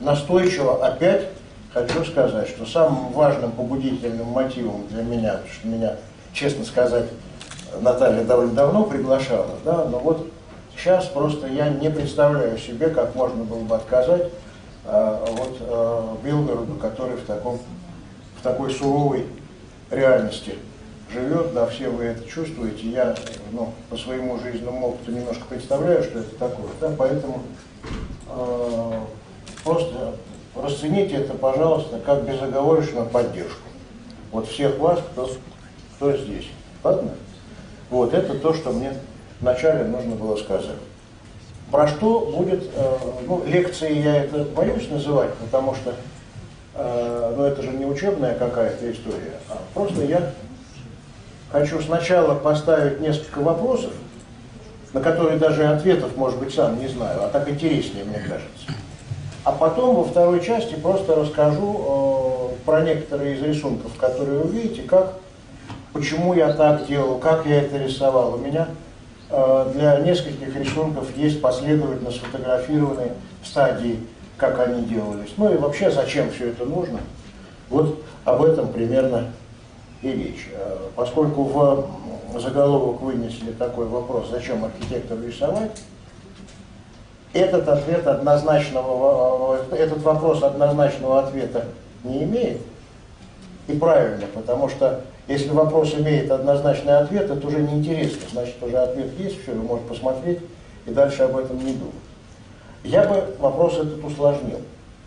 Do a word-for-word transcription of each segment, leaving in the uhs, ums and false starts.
настойчиво опять хочу сказать, что самым важным побудительным мотивом для меня, что меня, честно сказать, Наталья довольно давно приглашала, да, но вот сейчас просто я не представляю себе, как можно было бы отказать э, вот, э, Белгороду, который в, таком, в такой суровой реальности живет, да, все вы это чувствуете, я ну, по своему жизненному опыту немножко представляю, что это такое, да, поэтому э, просто расцените это, пожалуйста, как безоговорочную поддержку. Вот всех вас, кто, кто здесь. Ладно? Вот, это то, что мне вначале нужно было сказать. Про что будет, э, ну, лекции я это боюсь называть, потому что, э, ну, это же не учебная какая-то история, а просто я хочу сначала поставить несколько вопросов, на которые даже ответов, может быть, сам не знаю, а так интереснее, мне кажется. А потом во второй части просто расскажу э, про некоторые из рисунков, которые вы видите, как, почему я так делал, как я это рисовал. У меня э, для нескольких рисунков есть последовательно сфотографированные стадии, как они делались. Ну и вообще, зачем все это нужно. Вот об этом примерно и речь. Э, поскольку в заголовок вынесли такой вопрос, зачем архитектору рисовать, Этот, ответ однозначного, этот вопрос однозначного ответа не имеет. И правильно, потому что если вопрос имеет однозначный ответ, это уже неинтересно. Значит, уже ответ есть, все, вы можете посмотреть и дальше об этом не думать. Я бы вопрос этот усложнил.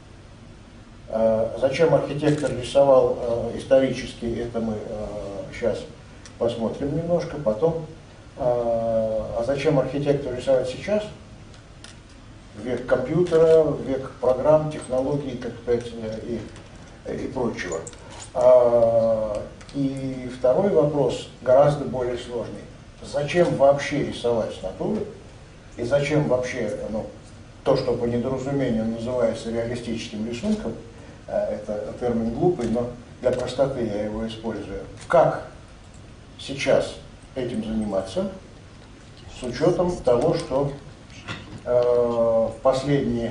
Зачем архитектор рисовал исторически, это мы сейчас посмотрим немножко, потом. А зачем архитектор рисовать сейчас? Век компьютера, век программ, технологий, так сказать, и, и прочего. А, и второй вопрос гораздо более сложный. Зачем вообще рисовать с натуры? И зачем вообще, ну, то, что по недоразумению называется реалистическим рисунком, это термин глупый, но для простоты я его использую. Как сейчас этим заниматься, с учетом того, что в последние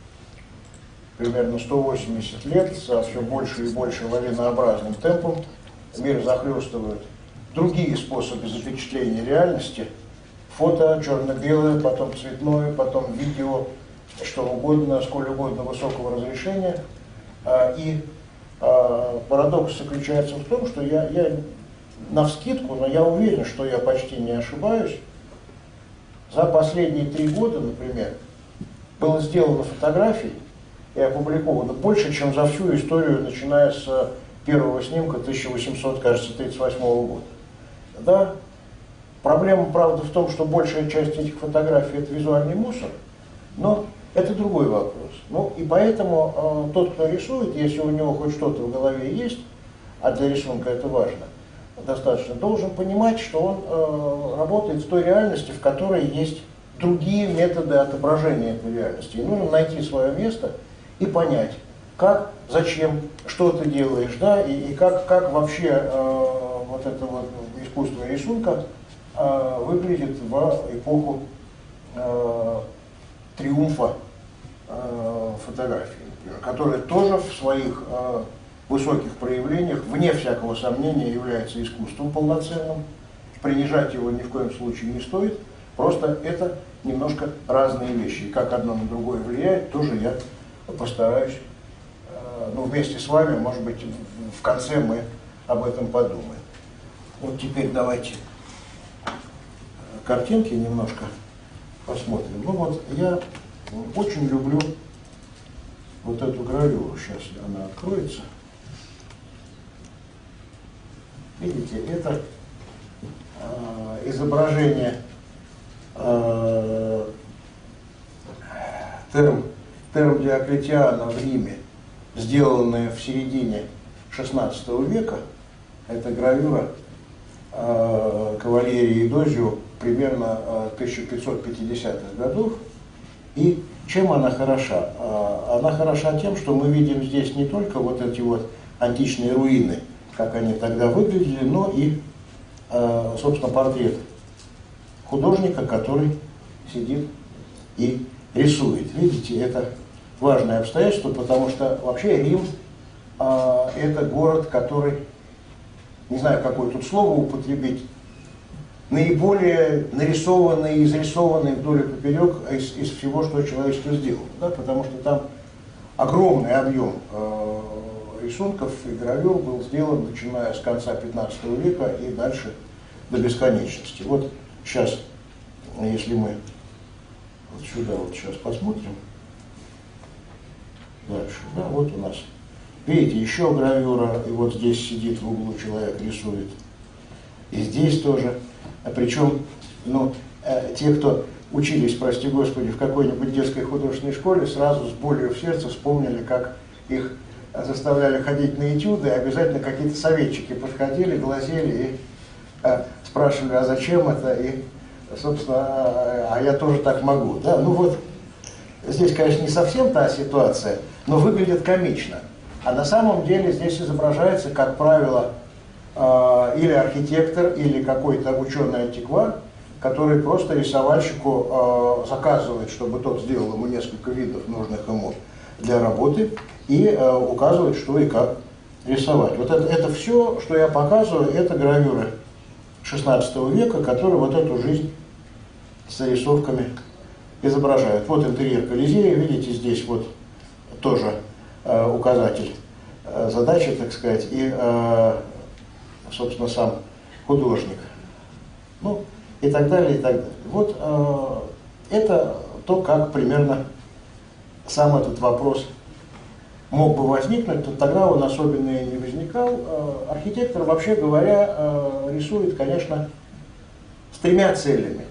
примерно сто восемьдесят лет со все больше и больше лавинообразным темпом мир захлестывают другие способы запечатления реальности. Фото, черно-белое, потом цветное, потом видео, что угодно, сколь угодно высокого разрешения. И парадокс заключается в том, что я, я навскидку, но я уверен, что я почти не ошибаюсь. За последние три года, например, было сделано фотографий и опубликовано больше, чем за всю историю, начиная с первого снимка тысяча восемьсот тридцать восьмого года. Да? Проблема, правда, в том, что большая часть этих фотографий – это визуальный мусор, но это другой вопрос. Ну, и поэтому э, тот, кто рисует, если у него хоть что-то в голове есть, а для рисунка это важно, достаточно, должен понимать, что он э, работает в той реальности, в которой есть другие методы отображения этой реальности. И нужно найти свое место и понять, как, зачем, что ты делаешь, да, и, и как, как вообще э, вот это вот искусство рисунка э, выглядит в эпоху э, триумфа э, фотографии, например, которая тоже в своих э, высоких проявлениях, вне всякого сомнения, является искусством полноценным. Принижать его ни в коем случае не стоит. Просто это немножко разные вещи. И как одно на другое влияет, тоже я постараюсь, ну, вместе с вами, может быть, в конце мы об этом подумаем. Вот теперь давайте картинки немножко посмотрим. Ну вот, я очень люблю вот эту гравюру. Сейчас она откроется. Видите, это э, изображение э, терм, терм Диоклетиана в Риме, сделанное в середине шестнадцатого века. Это гравюра э, кавалерии Дозио примерно э, тысяча пятьсот пятидесятых годов. И чем она хороша? Э, она хороша тем, что мы видим здесь не только вот эти вот античные руины, как они тогда выглядели, но и, э, собственно, портрет художника, который сидит и рисует. Видите, это важное обстоятельство, потому что вообще Рим э, это город, который, не знаю, какое тут слово употребить, наиболее нарисованный и изрисованный вдоль и поперек из, из всего, что человечество сделало. Да? Потому что там огромный объем э, рисунков и гравюр был сделан, начиная с конца пятнадцатого века и дальше до бесконечности. Вот сейчас, если мы вот сюда вот сейчас посмотрим, дальше, да, вот у нас, видите, еще гравюра, и вот здесь сидит в углу человек, рисует, и здесь тоже. А причем, ну, э, те, кто учились, прости Господи, в какой-нибудь детской художественной школе, сразу с болью в сердце вспомнили, как их заставляли ходить на этюды, и обязательно какие-то советчики подходили, глазели и э, спрашивали, а зачем это, и, собственно, а, а я тоже так могу. Да? Ну вот, здесь, конечно, не совсем та ситуация, но выглядит комично. А на самом деле здесь изображается, как правило, или архитектор, или какой-то ученый антиквар, который просто рисовальщику э, заказывает, чтобы тот сделал ему несколько видов нужных ему для работы, и э, указывает, что и как рисовать. Вот это, это все, что я показываю, это гравюры шестнадцатого века, которые вот эту жизнь с зарисовками изображают. Вот интерьер Колизея, видите, здесь вот тоже э, указатель э, задачи, так сказать, и э, собственно, сам художник, ну, и так далее, и так далее. Вот э, это то, как примерно сам этот вопрос мог бы возникнуть, то тогда он особенно и не возникал. Э, архитектор, вообще говоря, э, рисует, конечно, с тремя целями.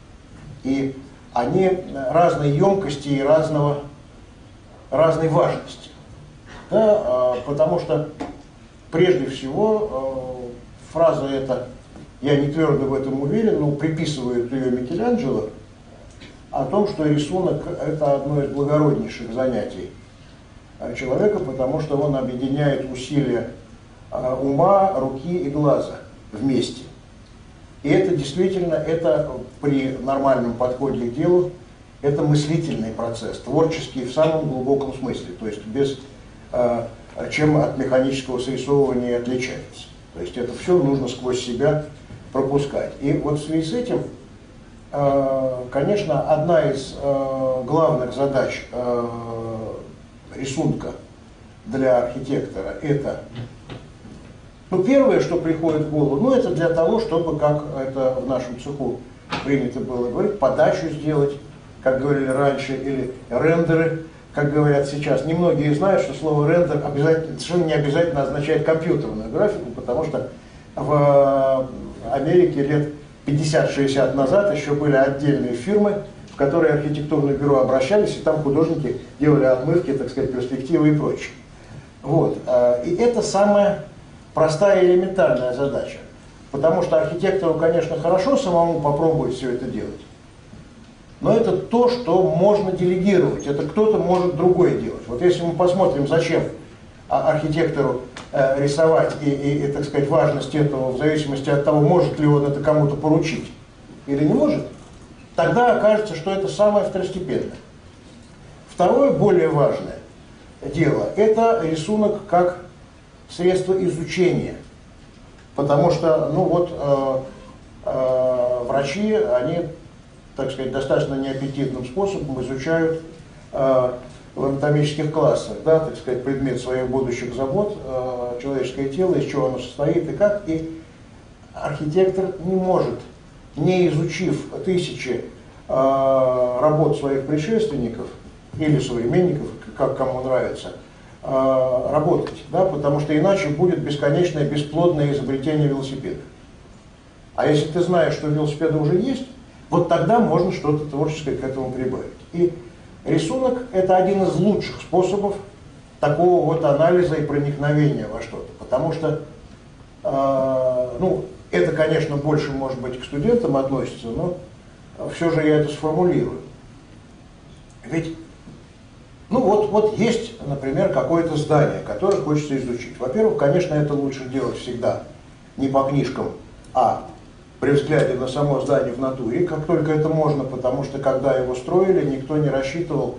И они разной емкости и разного, разной важности. Да, э, потому что прежде всего, э, фраза эта, я не твердо в этом уверен, но приписывают ее Микеланджело, о том, что рисунок – это одно из благороднейших занятий человека, потому что он объединяет усилия э, ума, руки и глаза вместе. И это действительно, это при нормальном подходе к делу, это мыслительный процесс, творческий в самом глубоком смысле, то есть без... Э, чем от механического срисовывания отличается. То есть это все нужно сквозь себя пропускать. И вот в связи с этим, конечно, одна из главных задач рисунка для архитектора – это, ну, первое, что приходит в голову, ну, это для того, чтобы, как это в нашем цеху принято было говорить, подачу сделать, как говорили раньше, или рендеры, как говорят сейчас. Немногие знают, что слово рендер обязательно, совершенно не обязательно означает компьютерную графику, потому что в Америке лет пятьдесят-шестьдесят назад еще были отдельные фирмы, в которые архитектурное бюро обращались, и там художники делали отмывки, так сказать, перспективы и прочее. Вот. И это самая простая и элементарная задача. Потому что архитектору, конечно, хорошо самому попробовать все это делать. Но это то, что можно делегировать, это кто-то может другой делать. Вот если мы посмотрим, зачем архитектору э, рисовать и, и, и, так сказать, важность этого в зависимости от того, может ли он это кому-то поручить или не может, тогда окажется, что это самое второстепенное. Второе, более важное дело, это рисунок как средство изучения. Потому что, ну вот, э, э, врачи, они, так сказать, достаточно неаппетитным способом изучают э, в анатомических классах, да, так сказать, предмет своих будущих забот, э, человеческое тело, из чего оно состоит и как. И архитектор не может, не изучив тысячи э, работ своих предшественников или современников, как кому нравится, э, работать, да, потому что иначе будет бесконечное бесплодное изобретение велосипеда. А если ты знаешь, что велосипеды уже есть, вот тогда можно что-то творческое к этому прибавить. И рисунок – это один из лучших способов такого вот анализа и проникновения во что-то. Потому что, э, ну, это, конечно, больше, может быть, к студентам относится, но все же я это сформулирую. Ведь, ну вот, вот есть, например, какое-то здание, которое хочется изучить. Во-первых, конечно, это лучше делать всегда не по книжкам, а при взгляде на само здание в натуре, как только это можно, потому что когда его строили, никто не рассчитывал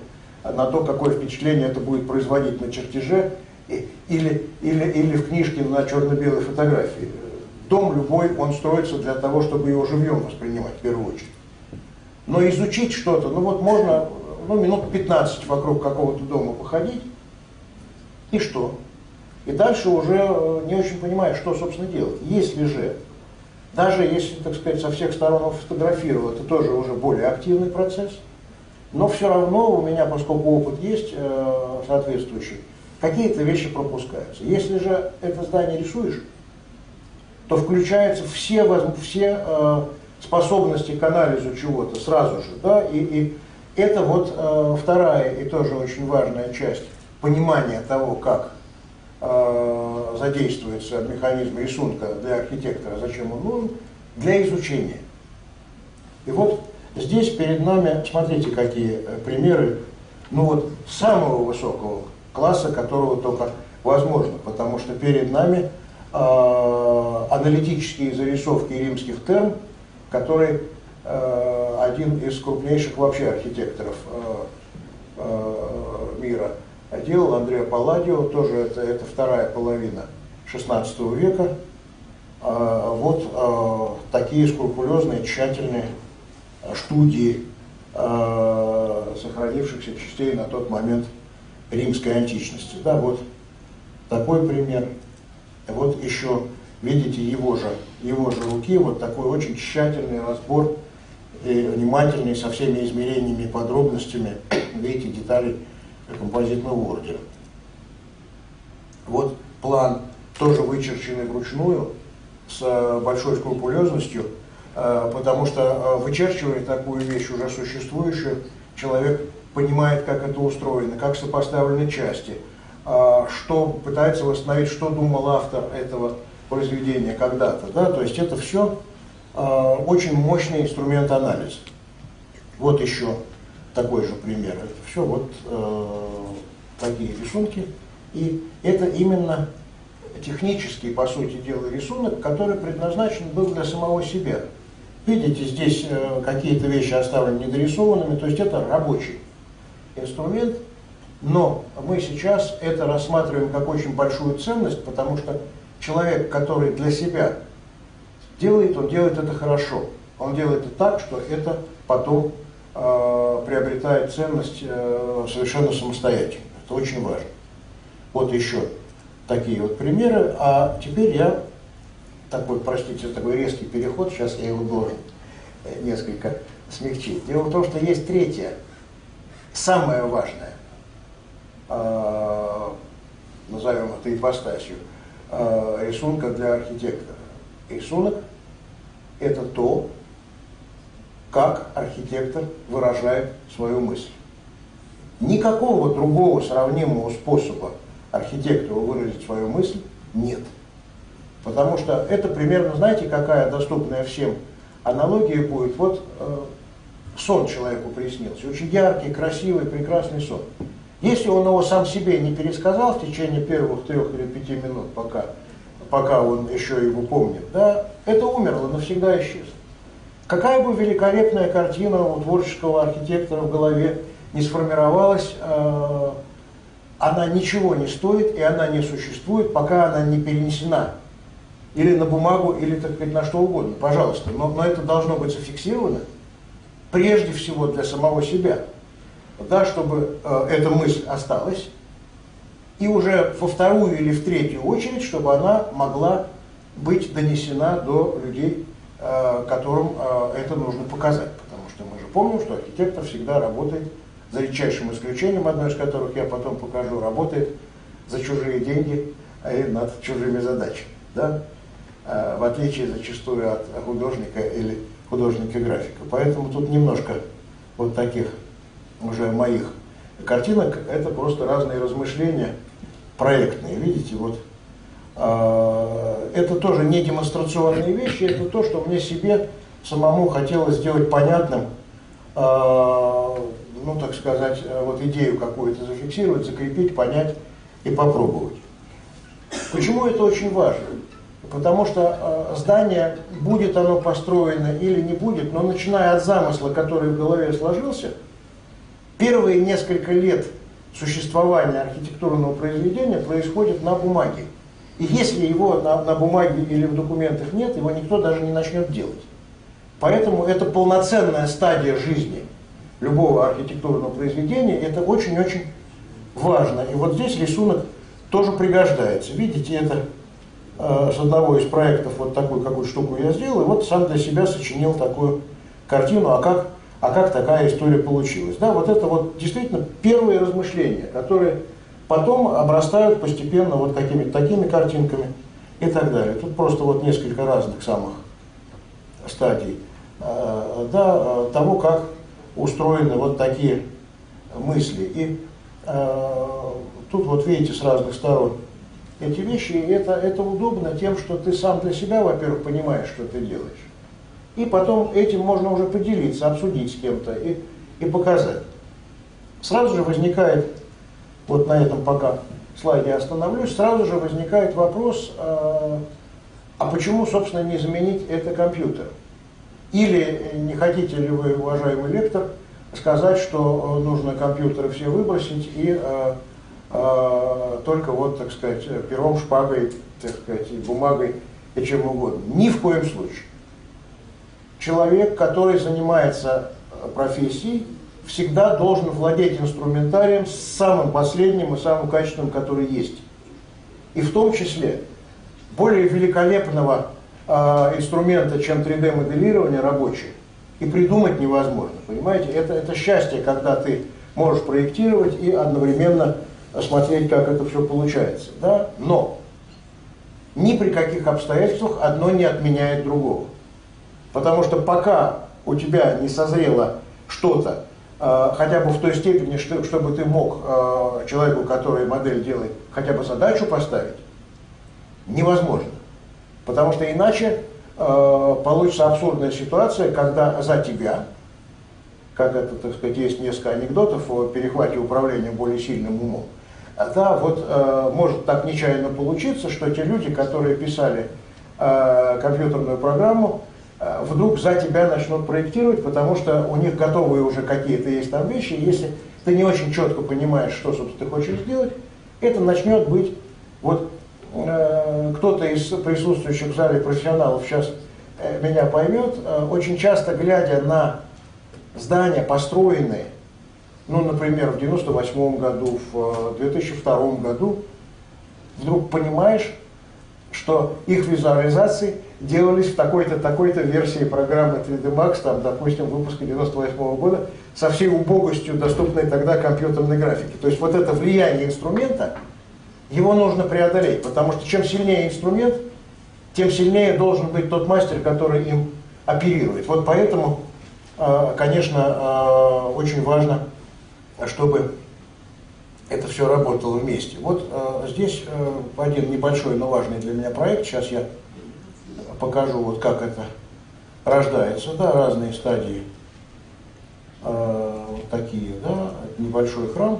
на то, какое впечатление это будет производить на чертеже или, или, или в книжке на черно-белой фотографии. Дом любой, он строится для того, чтобы его живьем воспринимать в первую очередь. Но изучить что-то, ну вот можно ну, минут пятнадцать вокруг какого-то дома походить, и что? И дальше уже не очень понимаешь, что, собственно, делать. Если же, даже если, так сказать, со всех сторон он фотографировал, это тоже уже более активный процесс, но все равно у меня, поскольку опыт есть э, соответствующий, какие-то вещи пропускаются. Если же это здание рисуешь, то включаются все, все э, способности к анализу чего-то сразу же, да, и, и это вот э, вторая и тоже очень важная часть понимания того, как э, задействуется механизм рисунка для архитектора, зачем он нужен, для изучения. И вот здесь перед нами, смотрите, какие примеры, ну вот самого высокого класса, которого только возможно, потому что перед нами э, аналитические зарисовки римских терм, который э, один из крупнейших вообще архитекторов э, э, мира делал, Андреа Палладио, тоже это, это вторая половина шестнадцатого века. Э, вот э, такие скрупулезные, тщательные студии э, сохранившихся частей на тот момент римской античности. Да, вот такой пример. Вот еще, видите, его же, его же руки, вот такой очень тщательный разбор, и внимательный, со всеми измерениями и подробностями, видите, деталей композитного ордера. Вот план, тоже вычерченный вручную, с большой скрупулезностью, потому что, вычерчивая такую вещь уже существующую, человек понимает, как это устроено, как сопоставлены части, что пытается восстановить, что думал автор этого произведения когда-то. Да? То есть это все очень мощный инструмент анализа. Вот еще такой же пример. Это все вот э, такие рисунки. И это именно технический, по сути дела, рисунок, который предназначен был для самого себя. Видите, здесь э, какие-то вещи оставлены недорисованными, то есть это рабочий инструмент, но мы сейчас это рассматриваем как очень большую ценность, потому что человек, который для себя делает, он делает это хорошо. Он делает это так, что это потом э, приобретает ценность э, совершенно самостоятельно. Это очень важно. Вот еще такие вот примеры. А теперь я, такой, простите, такой резкий переход, сейчас я его должен несколько смягчить. Дело в том, что есть третье, самое важное, э, назовем это ипостасью, э, рисунка для архитектора. Рисунок – это то, как архитектор выражает свою мысль. Никакого другого сравнимого способа архитектору выразить свою мысль нет. Потому что это примерно, знаете, какая доступная всем аналогия будет? Вот э, сон человеку приснился, очень яркий, красивый, прекрасный сон. Если он его сам себе не пересказал в течение первых трех или пяти минут, пока, пока он еще его помнит, да, это умерло, навсегда исчезло. Какая бы великолепная картина у творческого архитектора в голове не сформировалась, э, она ничего не стоит, и она не существует, пока она не перенесена или на бумагу, или, так сказать, на что угодно, пожалуйста. Но, но это должно быть зафиксировано прежде всего для самого себя, да, чтобы э, эта мысль осталась, и уже во вторую или в третью очередь, чтобы она могла быть донесена до людей, э, которым э, это нужно показать. Потому что мы же помним, что архитектор всегда работает, за редчайшим исключением, одно из которых я потом покажу, работает за чужие деньги и над чужими задачами. Да? В отличие зачастую от художника или художника-графика. Поэтому тут немножко вот таких уже моих картинок, это просто разные размышления проектные. Видите, вот это тоже не демонстрационные вещи, это то, что мне себе самому хотелось сделать понятным, ну, так сказать, вот идею какую-то зафиксировать, закрепить, понять и попробовать. Почему это очень важно? Потому что э, здание, будет оно построено или не будет, но начиная от замысла, который в голове сложился, Первые несколько лет существования архитектурного произведения происходит на бумаге. И если его на, на бумаге или в документах нет, его никто даже не начнет делать. Поэтому это полноценная стадия жизни любого архитектурного произведения, это очень-очень важно. И вот здесь рисунок тоже пригождается. Видите, это э, с одного из проектов вот такую какую штуку я сделал, и вот сам для себя сочинил такую картину, а как, а как такая история получилась. Да, вот это вот действительно первые размышления, которые потом обрастают постепенно вот какими-то такими картинками и так далее. Тут просто вот несколько разных самых стадий э, да, того, как устроены вот такие мысли. И э, тут вот видите с разных сторон эти вещи, и это, это удобно тем, что ты сам для себя, во-первых, понимаешь, что ты делаешь. И потом этим можно уже поделиться, обсудить с кем-то и, и показать. Сразу же возникает, вот на этом пока слайде остановлюсь, сразу же возникает вопрос, э, а почему, собственно, не заменить это компьютером? Или не хотите ли вы, уважаемый лектор, сказать, что нужно компьютеры все выбросить и э, э, только вот, так сказать, пером, шпагой, так сказать, бумагой и чем угодно? Ни в коем случае. Человек, который занимается профессией, всегда должен владеть инструментарием самым последним и самым качественным, который есть. И в том числе более великолепного э, инструмента, чем три дэ моделирование рабочее, и придумать невозможно. Понимаете, это, это счастье, когда ты можешь проектировать и одновременно смотреть, как это все получается. Да? Но ни при каких обстоятельствах одно не отменяет другого. Потому что пока у тебя не созрело что-то, э, хотя бы в той степени, что, чтобы ты мог э, человеку, который модель делает, хотя бы задачу поставить, невозможно. Потому что иначе э, получится абсурдная ситуация, когда за тебя, как это, так сказать, есть несколько анекдотов о перехвате управления более сильным умом, да, вот э, может так нечаянно получиться, что те люди, которые писали э, компьютерную программу, вдруг за тебя начнут проектировать, потому что у них готовые уже какие-то есть там вещи, и если ты не очень четко понимаешь, что, собственно, ты хочешь сделать, это начнет быть, вот э, кто-то из присутствующих в зале профессионалов сейчас э, меня поймет, э, очень часто, глядя на здания, построенные, ну, например, в девяносто восьмом году, в две тысячи втором году, вдруг понимаешь, что их визуализации делались в такой-то, такой-то версии программы три дэ Max, там, допустим, выпуска девяносто восьмого года, со всей убогостью доступной тогда компьютерной графики. То есть вот это влияние инструмента, его нужно преодолеть, потому что чем сильнее инструмент, тем сильнее должен быть тот мастер, который им оперирует. Вот поэтому, конечно, очень важно, чтобы это все работало вместе. Вот э, здесь э, один небольшой, но важный для меня проект. Сейчас я покажу, вот как это рождается. Да, разные стадии. Э, вот такие, да, небольшой храм.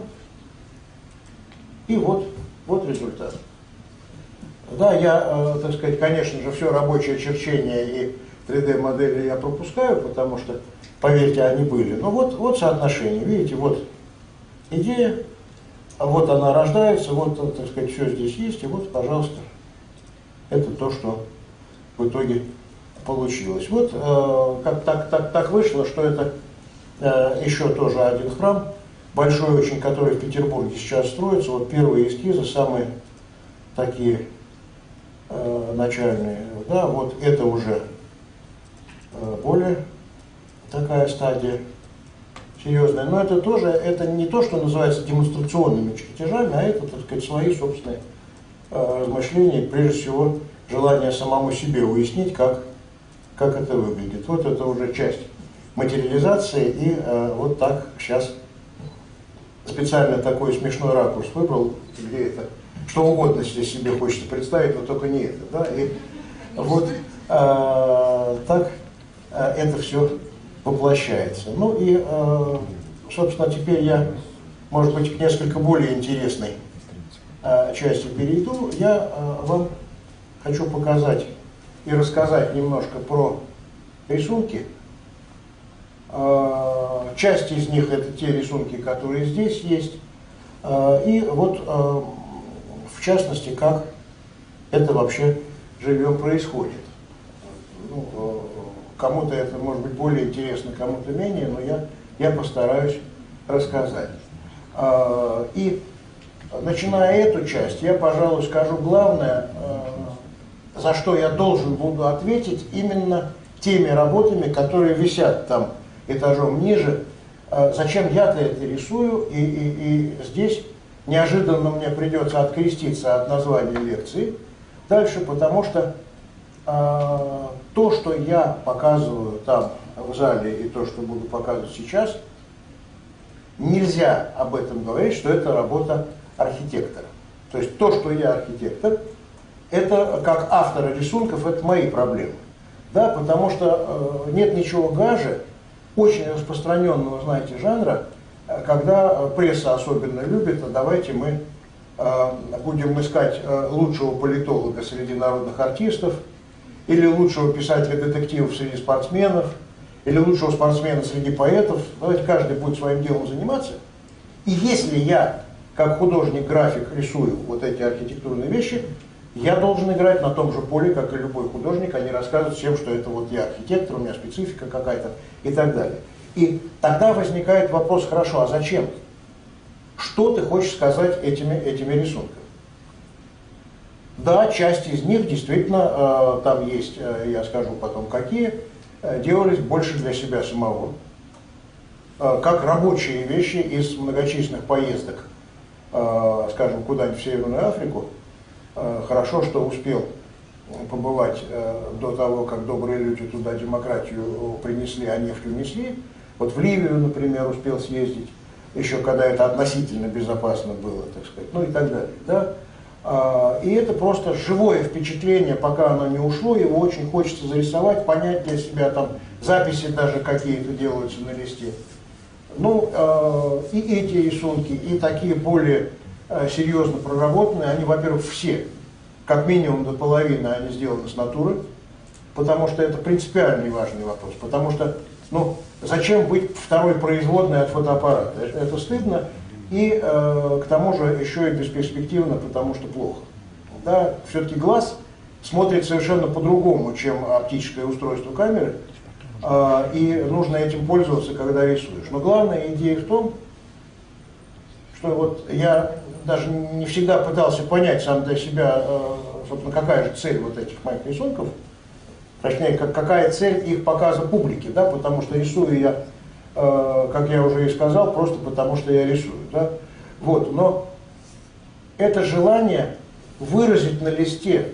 И вот, вот результат. Да, я, э, так сказать, конечно же, все рабочее черчение и три дэ модели я пропускаю, потому что, поверьте, они были. Но вот, вот соотношение. Видите, вот идея. Вот она рождается, вот, так сказать, все здесь есть, и вот, пожалуйста, это то, что в итоге получилось. Вот э, как так, так, так вышло, что это э, еще тоже один храм, большой очень, который в Петербурге сейчас строится. Вот первые эскизы, самые такие э, начальные. Да, вот это уже э, более такая стадия серьезная, но это тоже, это не то, что называется демонстрационными чертежами, а это, так сказать, свои собственные э, размышления, прежде всего, желание самому себе уяснить, как, как это выглядит. Вот это уже часть материализации, и э, вот так сейчас специально такой смешной ракурс выбрал, где это, что угодно здесь себе хочется представить, но только не это, да, и вот э, так э, это все воплощается. Ну и, э, собственно, теперь я, может быть, к несколько более интересной э, части перейду. Я э, вам хочу показать и рассказать немножко про рисунки, Часть из них это те рисунки, которые здесь есть. И вот в частности, как это вообще живьем происходит. Ну, кому-то это может быть более интересно, кому-то менее, но я, я постараюсь рассказать. И начиная эту часть, я, пожалуй, скажу главное, за что я должен буду ответить именно теми работами, которые висят там этажом ниже. Зачем я-то это рисую, и, и, и здесь неожиданно мне придется откреститься от названия лекции дальше, потому что э, то, что я показываю там в зале, и то, что буду показывать сейчас, нельзя об этом говорить, что это работа архитектора. То есть то, что я архитектор, это как автора рисунков, это мои проблемы. Да, потому что э, нет ничего гаже очень распространенного, знаете, жанра, когда пресса особенно любит, а давайте мы э, будем искать э, лучшего политолога среди народных артистов, или лучшего писателя детективов среди спортсменов, или лучшего спортсмена среди поэтов. Давайте каждый будет своим делом заниматься. И если я, как художник-график, рисую вот эти архитектурные вещи, я должен играть на том же поле, как и любой художник, а не рассказывать всем, что это вот я архитектор, у меня специфика какая-то и так далее. И тогда возникает вопрос, хорошо, а зачем? Что ты хочешь сказать этими, этими рисунками? Да, часть из них действительно, э, там есть, э, я скажу потом какие, э, делались больше для себя самого. Э, как рабочие вещи из многочисленных поездок, э, скажем, куда-нибудь в Северную Африку. Э, хорошо, что успел побывать э, до того, как добрые люди туда демократию принесли, а нефть унесли. Вот в Ливию, например, успел съездить, еще когда это относительно безопасно было, так сказать, ну и так далее. Да? А, и это просто живое впечатление, пока оно не ушло, его очень хочется зарисовать, понять для себя, там записи даже какие-то делаются на листе. Ну, а, и эти рисунки, и такие более а, серьезно проработанные, они, во-первых, все, как минимум до половины, они сделаны с натуры, потому что это принципиальный важный вопрос, потому что, ну, зачем быть второй производной от фотоаппарата? Это стыдно и э, к тому же еще и бесперспективно, потому что плохо. Да? Все-таки глаз смотрит совершенно по-другому, чем оптическое устройство камеры, э, и нужно этим пользоваться, когда рисуешь. Но главная идея в том, что вот я даже не всегда пытался понять сам для себя, э, собственно, какая же цель вот этих моих рисунков. Точнее, как, какая цель их показа публике, да, потому что рисую я, э, как я уже и сказал, просто потому что я рисую, да. Вот, но это желание выразить на листе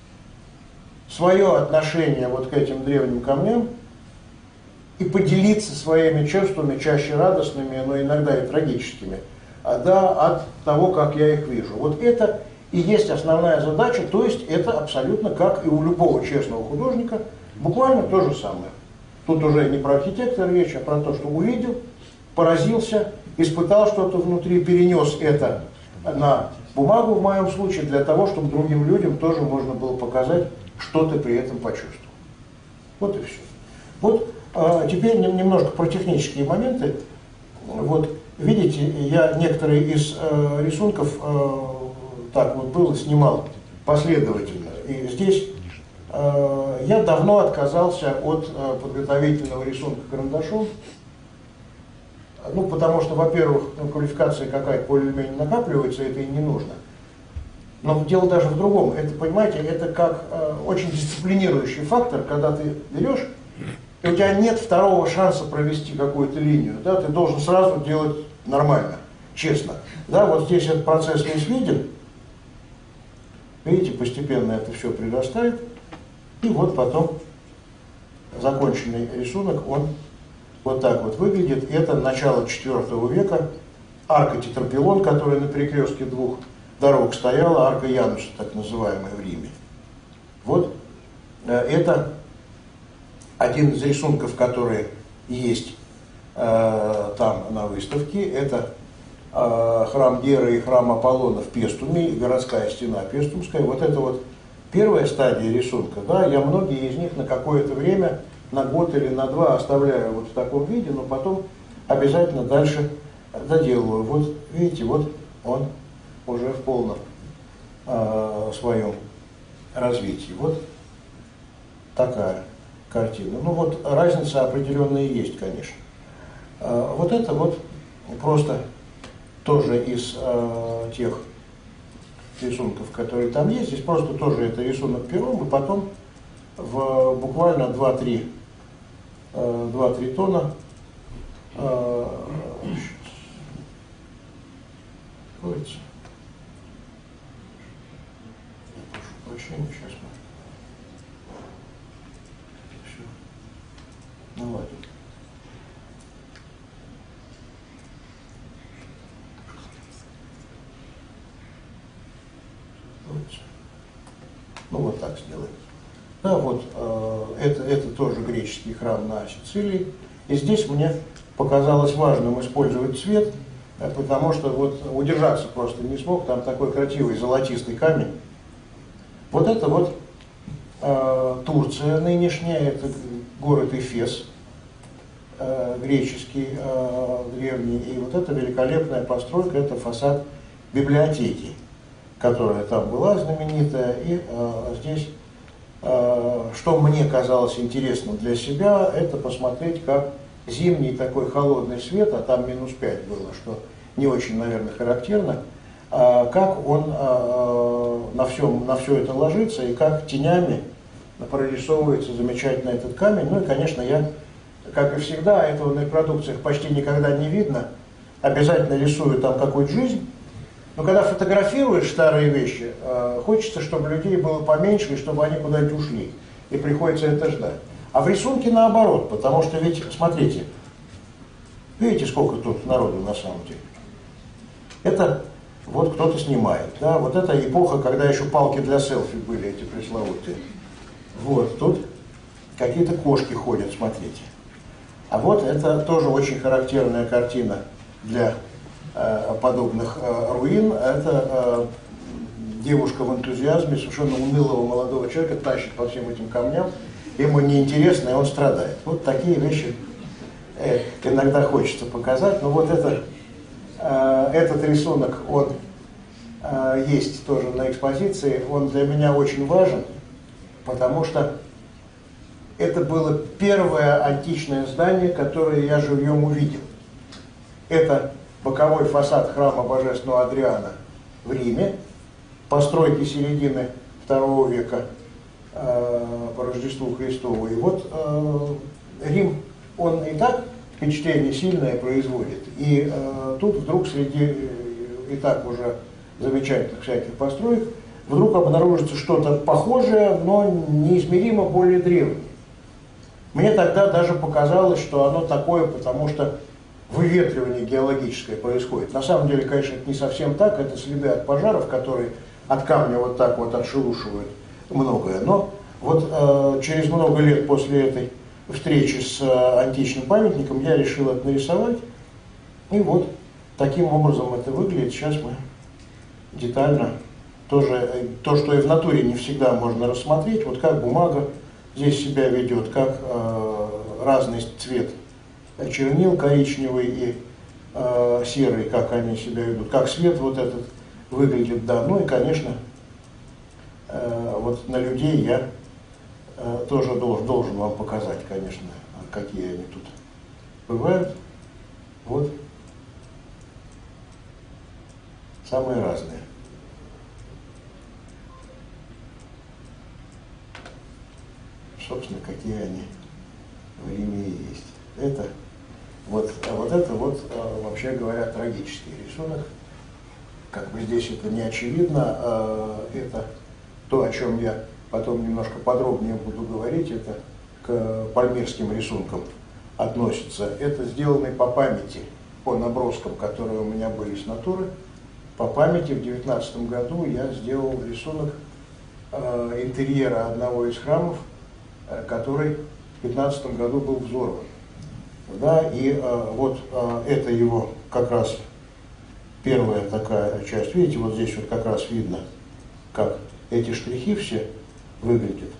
свое отношение вот к этим древним камням и поделиться своими чувствами, чаще радостными, но иногда и трагическими, да, от того, как я их вижу. Вот это и есть основная задача, то есть это абсолютно как и у любого честного художника, буквально то же самое. Тут уже не про архитектора речь, а про то, что увидел, поразился, испытал что-то внутри, перенес это на бумагу в моем случае, для того, чтобы другим людям тоже можно было показать, что ты при этом почувствовал. Вот и все. Вот а, теперь немножко про технические моменты. Вот видите, я некоторые из э, рисунков э, так вот было, снимал последовательно. И здесь э, я давно отказался от э, подготовительного рисунка карандашом. Ну, потому что, во-первых, ну, квалификация какая-то более-менее накапливается, это и не нужно. Но дело даже в другом. Это, понимаете, это как э, очень дисциплинирующий фактор, когда ты берешь, и у тебя нет второго шанса провести какую-то линию. Да? Ты должен сразу делать нормально, честно. Да, вот здесь этот процесс весь виден. Видите, постепенно это все прирастает. И вот потом законченный рисунок, он вот так вот выглядит. Это начало четвёртого века. Арка Тетрапилон, которая на перекрестке двух дорог стояла, арка Януса, так называемая, в Риме. Вот это один из рисунков, которые есть э, там на выставке. Это э, храм Геры и храм Аполлона в Пестуме, городская стена Пестумская. Вот это вот первая стадия рисунка. Да, я многие из них на какое-то время на год или на два оставляю вот в таком виде, но потом обязательно дальше доделываю. Вот видите, вот он уже в полном э, своем развитии. Вот такая картина. Ну вот разница определенная есть, конечно. Э, вот это вот просто тоже из э, тех рисунков, которые там есть. Здесь просто тоже это рисунок пером, и потом в буквально два-три два-три тона э, прошу прощения, сейчас мы все наладим. Ну вот так сделаем. Да, вот э, это, это тоже греческий храм на Сицилии. И здесь мне показалось важным использовать цвет, э, потому что вот удержаться просто не смог. Там такой красивый золотистый камень. Вот это вот э, Турция нынешняя, это город Эфес, э, греческий, э, древний. И вот эта великолепная постройка, это фасад библиотеки, которая там была знаменитая. И э, здесь, э, что мне казалось интересным для себя, это посмотреть, как зимний такой холодный свет, а там минус пять было, что не очень, наверное, характерно, э, как он э, на, всем, на все это ложится и как тенями прорисовывается замечательно этот камень. Ну и, конечно, я, как и всегда, этого на репродукциях почти никогда не видно, обязательно рисую там какую-то жизнь. Но когда фотографируешь старые вещи, э, хочется, чтобы людей было поменьше, и чтобы они куда-нибудь ушли. И приходится это ждать. А в рисунке наоборот, потому что ведь, смотрите, видите, сколько тут народу на самом деле. Это вот кто-то снимает, да, вот это эпоха, когда еще палки для селфи были, эти пресловутые. Вот, тут какие-то кошки ходят, смотрите. А вот это тоже очень характерная картина для подобных э, руин. Это э, девушка в энтузиазме совершенно унылого молодого человека тащит по всем этим камням, ему неинтересно, и он страдает. Вот такие вещи э, иногда хочется показать, но вот это, э, этот рисунок, он э, есть тоже на экспозиции, он для меня очень важен, потому что это было первое античное здание, которое я живьем увидел. Это боковой фасад храма Божественного Адриана в Риме, постройки середины второго века э, по Рождеству Христову. И вот э, Рим, он и так впечатление сильное производит. И э, тут вдруг среди э, и так уже замечательных всяких построек вдруг обнаружится что-то похожее, но неизмеримо более древнее. Мне тогда даже показалось, что оно такое, потому что выветривание геологическое происходит. На самом деле, конечно, это не совсем так, это следы от пожаров, которые от камня вот так вот отшелушивают многое. Но вот э, через много лет после этой встречи с э, античным памятником я решил это нарисовать. И вот таким образом это выглядит. Сейчас мы детально тоже, э, то, что и в натуре не всегда можно рассмотреть, вот как бумага здесь себя ведет, как э, разный цвет чернил коричневый и э, серый, как они себя ведут, как свет вот этот выглядит, да. Ну и, конечно, э, вот на людей я э, тоже должен, должен вам показать, конечно, какие они тут бывают. Вот. Самые разные. Собственно, какие они в Риме и есть. Это вот, а вот это вот, вообще говоря, трагический рисунок. Как бы здесь это не очевидно, это то, о чем я потом немножко подробнее буду говорить, это к пальмирским рисункам относится. Это сделанный по памяти, по наброскам, которые у меня были с натуры. По памяти в девятнадцатом году я сделал рисунок интерьера одного из храмов, который в пятнадцатом году был взорван. Да, и э, вот э, это его как раз первая такая часть. Видите, вот здесь вот как раз видно, как эти штрихи все выглядят.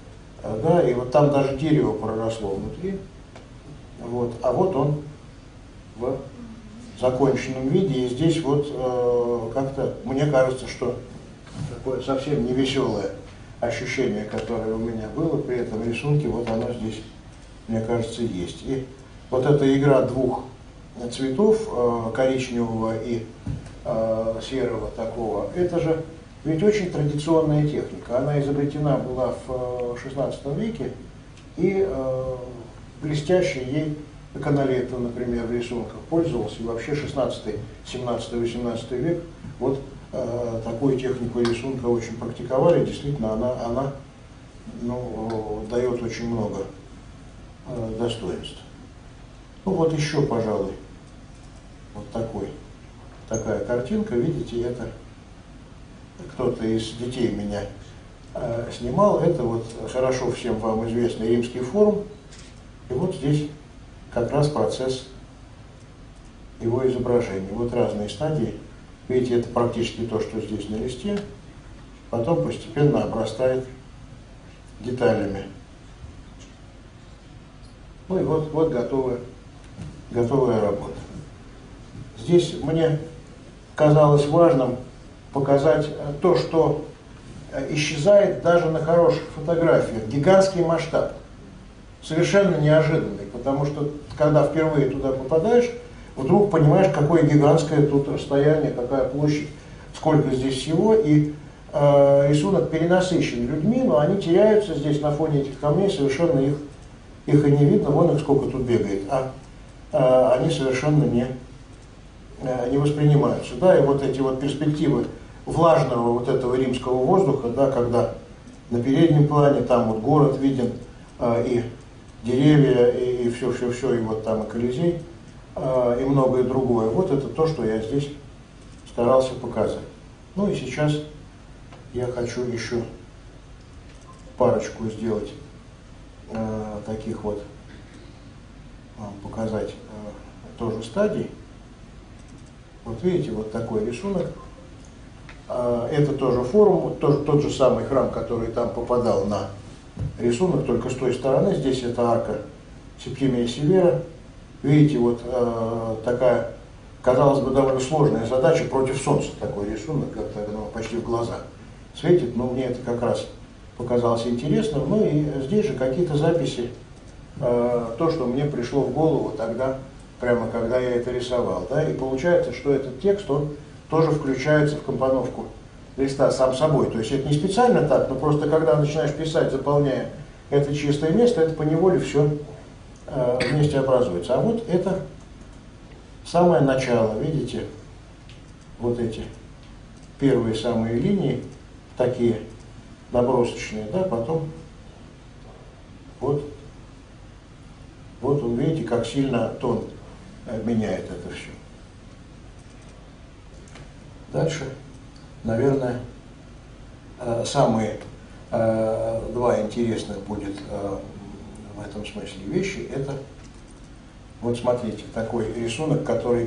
Да, и вот там даже дерево проросло внутри. Вот, а вот он в законченном виде. И здесь вот э, как-то, мне кажется, что такое совсем невеселое ощущение, которое у меня было при этом рисунке, вот оно здесь, мне кажется, есть. И вот эта игра двух цветов, э, коричневого и э, серого такого, это же ведь очень традиционная техника. Она изобретена была в шестнадцатом веке, и э, блестяще ей Каналетто, например, в рисунках пользовался, и вообще шестнадцатый, семнадцатый, восемнадцатый век вот э, такую технику рисунка очень практиковали. Действительно, она, она ну, дает очень много э, достоинств. Ну вот еще, пожалуй, вот такой, такая картинка, видите, это кто-то из детей меня э, снимал, это вот хорошо всем вам известный Римский форум, и вот здесь как раз процесс его изображения. Вот разные стадии, видите, это практически то, что здесь на листе, потом постепенно обрастает деталями. Ну и вот, вот готовая, готовая работа. Здесь мне казалось важным показать то, что исчезает даже на хороших фотографиях. Гигантский масштаб. Совершенно неожиданный, потому что когда впервые туда попадаешь, вдруг понимаешь, какое гигантское тут расстояние, какая площадь, сколько здесь всего. И э, рисунок перенасыщен людьми, но они теряются здесь на фоне этих камней, совершенно их, их и не видно. Вон их сколько тут бегает, а э, они совершенно не, э, не воспринимаются. Да, и вот эти вот перспективы влажного вот этого римского воздуха, да, когда на переднем плане там вот город виден, э, и деревья, и все-все-все, и, и вот там и Колизей, э, и многое другое. Вот это то, что я здесь старался показать. Ну и сейчас я хочу еще парочку сделать э, таких вот, э, показать э, тоже стадий. Вот видите, вот такой рисунок. Это тоже форум, тоже тот же самый храм, который там попадал на рисунок, только с той стороны. Здесь это арка Септимия Севера. Видите, вот э, такая, казалось бы, довольно сложная задача против солнца. Такой рисунок, как-то ну, почти в глаза светит, но мне это как раз показалось интересным. Ну и здесь же какие-то записи, э, то, что мне пришло в голову тогда, прямо когда я это рисовал. Да? И получается, что этот текст, он тоже включается в компоновку листа сам собой. То есть это не специально так, но просто когда начинаешь писать, заполняя это чистое место, это поневоле все э, вместе образуется. А вот это самое начало, видите, вот эти первые самые линии, такие набросочные, да, потом вот, вот он, видите, как сильно тон э, меняет это все. Дальше, наверное, самые два интересных будет в этом смысле вещи. Это, вот смотрите, такой рисунок, который,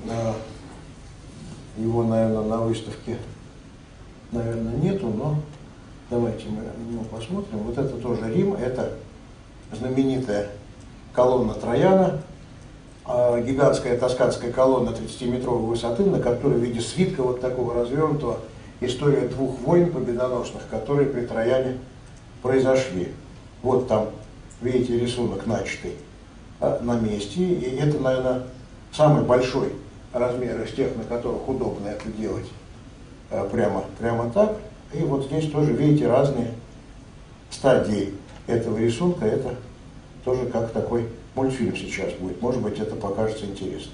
его, наверное, на выставке, наверное, нету, но давайте мы ну, посмотрим. Вот это тоже Рим, это знаменитая колонна Трояна. Гигантская тосканская колонна тридцатиметровой высоты, на которой в виде свитка вот такого развернутого история двух войн победоносных, которые при Трояне произошли. Вот там, видите, рисунок начатый на месте, и это, наверное, самый большой размер из тех, на которых удобно это делать прямо, прямо так. И вот здесь тоже, видите, разные стадии этого рисунка. Это тоже как такой мультфильм сейчас будет. Может быть, это покажется интересно.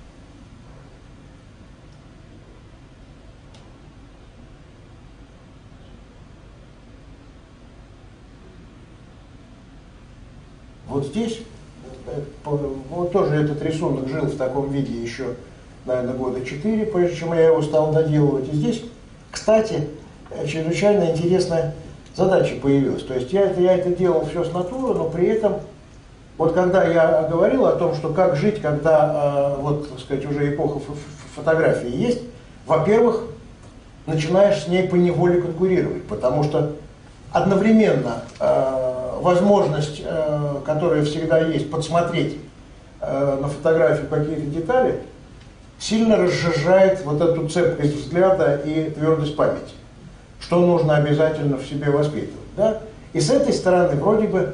Вот здесь, вот тоже этот рисунок жил в таком виде еще, наверное, года четыре, прежде чем я его стал доделывать. И здесь, кстати, чрезвычайно интересная задача появилась. То есть я это, я это делал все с натуры, но при этом вот когда я говорил о том, что как жить, когда, э, вот, так сказать, уже эпоха фотографии есть, во-первых, начинаешь с ней поневоле конкурировать, потому что одновременно э, возможность, э, которая всегда есть, подсмотреть э, на фотографию какие-то детали, сильно разжижает вот эту цепкость взгляда и твердость памяти, что нужно обязательно в себе воспитывать. Да? И с этой стороны вроде бы,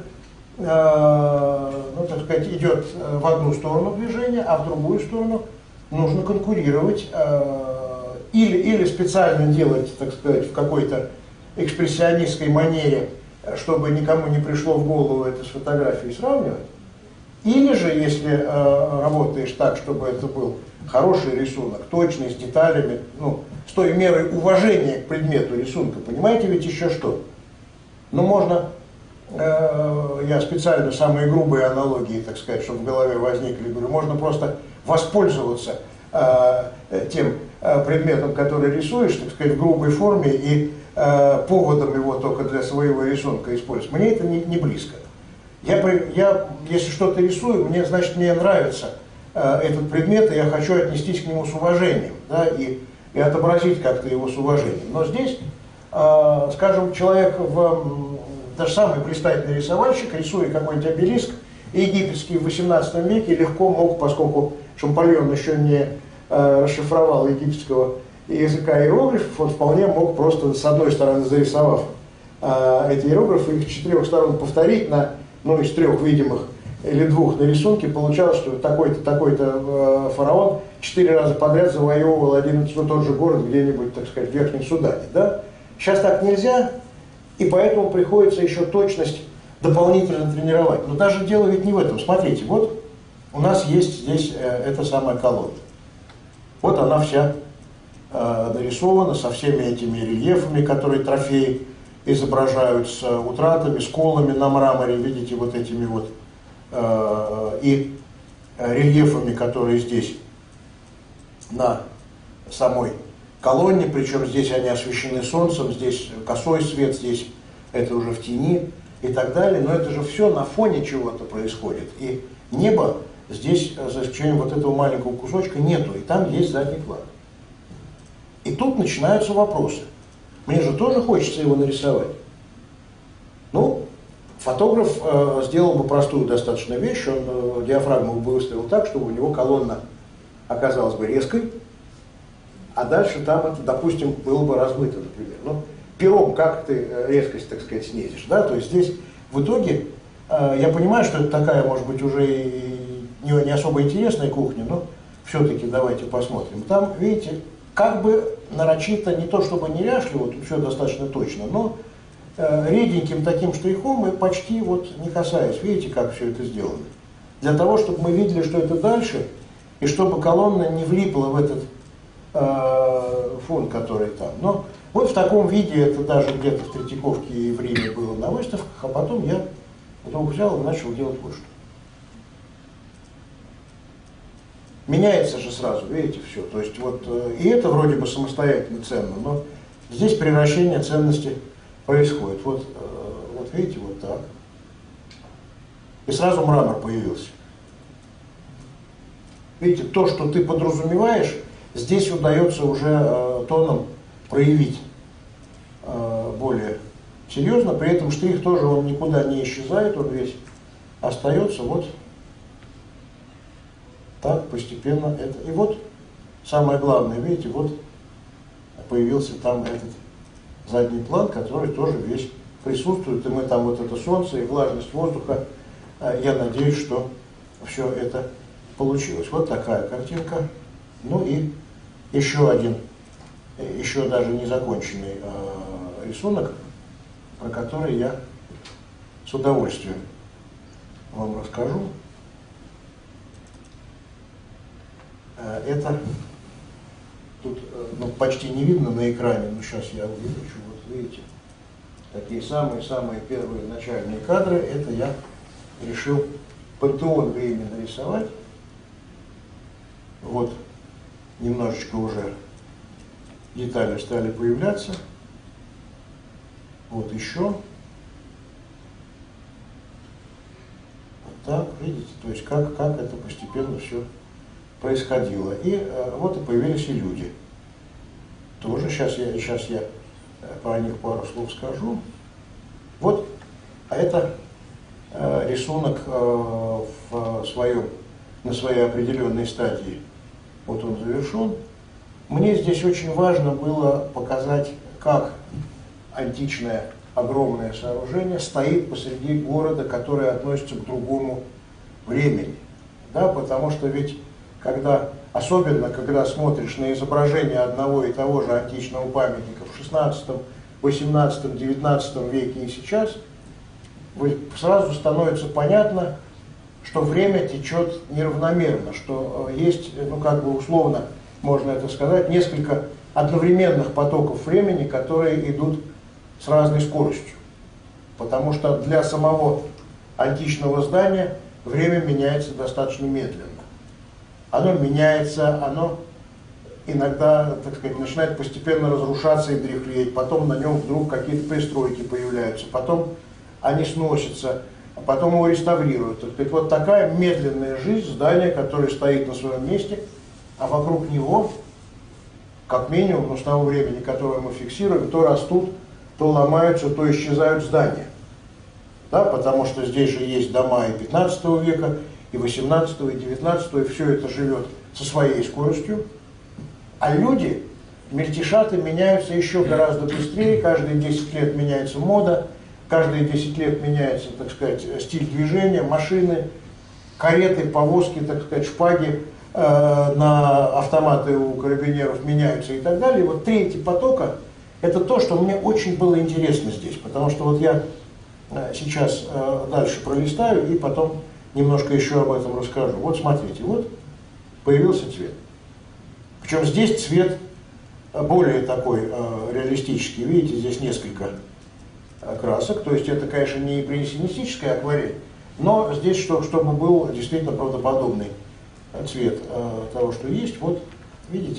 э, ну, так сказать, идет в одну сторону движение, а в другую сторону нужно конкурировать э, или, или специально делать, так сказать, в какой-то экспрессионистской манере, чтобы никому не пришло в голову это с фотографией сравнивать. Или же, если э, работаешь так, чтобы это был хороший рисунок, точный, с деталями, ну, с той мерой уважения к предмету рисунка. Понимаете ведь еще что? Ну, можно, э, я специально самые грубые аналогии, так сказать, чтобы в голове возникли, говорю, можно просто воспользоваться э, тем э, предметом, который рисуешь, так сказать, в грубой форме и э, поводом его только для своего рисунка использовать. Мне это не, не близко. Я, я, если что-то рисую, мне, значит, мне нравится э, этот предмет, и я хочу отнестись к нему с уважением, да, и, и отобразить как-то его с уважением. Но здесь, э, скажем, человек, в, даже самый блистательный рисовальщик, рисуя какой-нибудь обелиск, египетский в восемнадцатом веке, легко мог, поскольку Шампольон еще не э, расшифровал египетского языка иероглифов, он вполне мог просто с одной стороны, зарисовав э, эти иероглифы, их с четырех сторон повторить на, ну, из трех видимых или двух на рисунке, получалось, что такой-то, такой-то э, фараон четыре раза подряд завоевывал один и тот же город где-нибудь, так сказать, в Верхнем Судане. Да? Сейчас так нельзя, и поэтому приходится еще точность дополнительно тренировать. Но даже дело ведь не в этом. Смотрите, вот у нас есть здесь э, эта самая колонна. Вот она вся э, нарисована со всеми этими рельефами, которые трофеи изображают, с утратами, сколами на мраморе, видите, вот этими вот, э, и рельефами, которые здесь на самой колонне, причем здесь они освещены солнцем, здесь косой свет, здесь это уже в тени и так далее, но это же все на фоне чего-то происходит, и небо здесь, за исключением вот этого маленького кусочка, нету, и там есть задний план. И тут начинаются вопросы. Мне же тоже хочется его нарисовать. Ну, фотограф э, сделал бы простую достаточно вещь, он э, диафрагму бы выставил так, чтобы у него колонна оказалась бы резкой, а дальше там это, допустим, было бы размыто, например. Ну, пером как ты э, резкость, так сказать, снизишь, да? То есть здесь в итоге, э, я понимаю, что это такая, может быть, уже и не, не особо интересная кухня, но все-таки давайте посмотрим. Там, видите, как бы нарочито, не то чтобы неряшливо, тут все достаточно точно, но э, реденьким таким штрихом и почти вот не касаясь, видите, как все это сделано. Для того, чтобы мы видели, что это дальше, и чтобы колонна не влипла в этот э, фон, который там. Но вот в таком виде это даже где-то в Третьяковке и в Риме было на выставках, а потом я вдруг взял и начал делать вот что. Меняется же сразу, видите, все. То есть вот, и это вроде бы самостоятельно ценно, но здесь превращение ценности происходит. Вот, вот видите, вот так. И сразу мрамор появился. Видите, то, что ты подразумеваешь, здесь удается уже э, тоном проявить э, более серьезно. При этом штрих тоже, он никуда не исчезает, он весь остается. Вот. Так, постепенно это. И вот самое главное, видите, вот появился там этот задний план, который тоже весь присутствует. И мы там вот это солнце и влажность воздуха, я надеюсь, что все это получилось. Вот такая картинка. Ну и еще один, еще даже не законченный э, рисунок, про который я с удовольствием вам расскажу. Это тут ну, почти не видно на экране, но сейчас я увеличу. Вот видите, такие самые-самые первые начальные кадры. Это я решил пантеон времени нарисовать. Вот немножечко уже детали стали появляться. Вот еще. Вот так, видите, то есть как, как это постепенно все происходило. И э, вот и появились и люди. Тоже сейчас я, сейчас я про них пару слов скажу. Вот, а это э, рисунок э, в своем, на своей определенной стадии. Вот он завершен. Мне здесь очень важно было показать, как античное огромное сооружение стоит посреди города, который относится к другому времени. Да, потому что ведь, когда, особенно когда смотришь на изображение одного и того же античного памятника в шестнадцатом, восемнадцатом, девятнадцатом веке и сейчас, сразу становится понятно, что время течет неравномерно, что есть, ну как бы условно можно это сказать, несколько одновременных потоков времени, которые идут с разной скоростью. Потому что для самого античного здания время меняется достаточно медленно. Оно меняется, оно иногда, так сказать, начинает постепенно разрушаться и дряхлеть, потом на нем вдруг какие-то пристройки появляются, потом они сносятся, потом его реставрируют. Так сказать, вот такая медленная жизнь здания, которое стоит на своем месте, а вокруг него, как минимум, ну, с того времени, которое мы фиксируем, то растут, то ломаются, то исчезают здания. Да, потому что здесь же есть дома и пятнадцатого века, и восемнадцатого, и девятнадцатого, и все это живет со своей скоростью. А люди, мельтешаты, меняются еще гораздо быстрее, каждые десять лет меняется мода, каждые десять лет меняется, так сказать, стиль движения, машины, кареты, повозки, так сказать, шпаги э, на автоматы у карабинеров меняются и так далее. И вот три эти потока – это то, что мне очень было интересно здесь, потому что вот я сейчас э, дальше пролистаю и потом немножко еще об этом расскажу. Вот смотрите, вот появился цвет. Причем здесь цвет более такой э, реалистический. Видите, здесь несколько э, красок. То есть это, конечно, не импрессионистическая акварель, но здесь, что, чтобы был действительно правдоподобный цвет э, того, что есть. Вот, видите?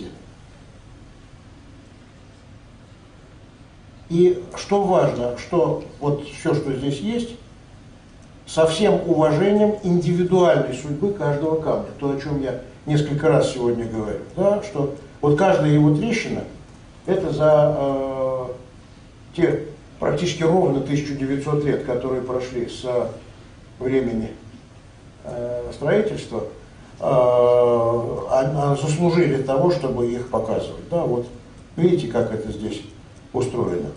И что важно, что вот все, что здесь есть, со всем уважением индивидуальной судьбы каждого камня. То, о чем я несколько раз сегодня говорю. Да, что вот каждая его трещина, это за э, те практически ровно тысячу девятьсот лет, которые прошли с времени э, строительства, э, заслужили того, чтобы их показывать. Да, вот видите, как это здесь устроено.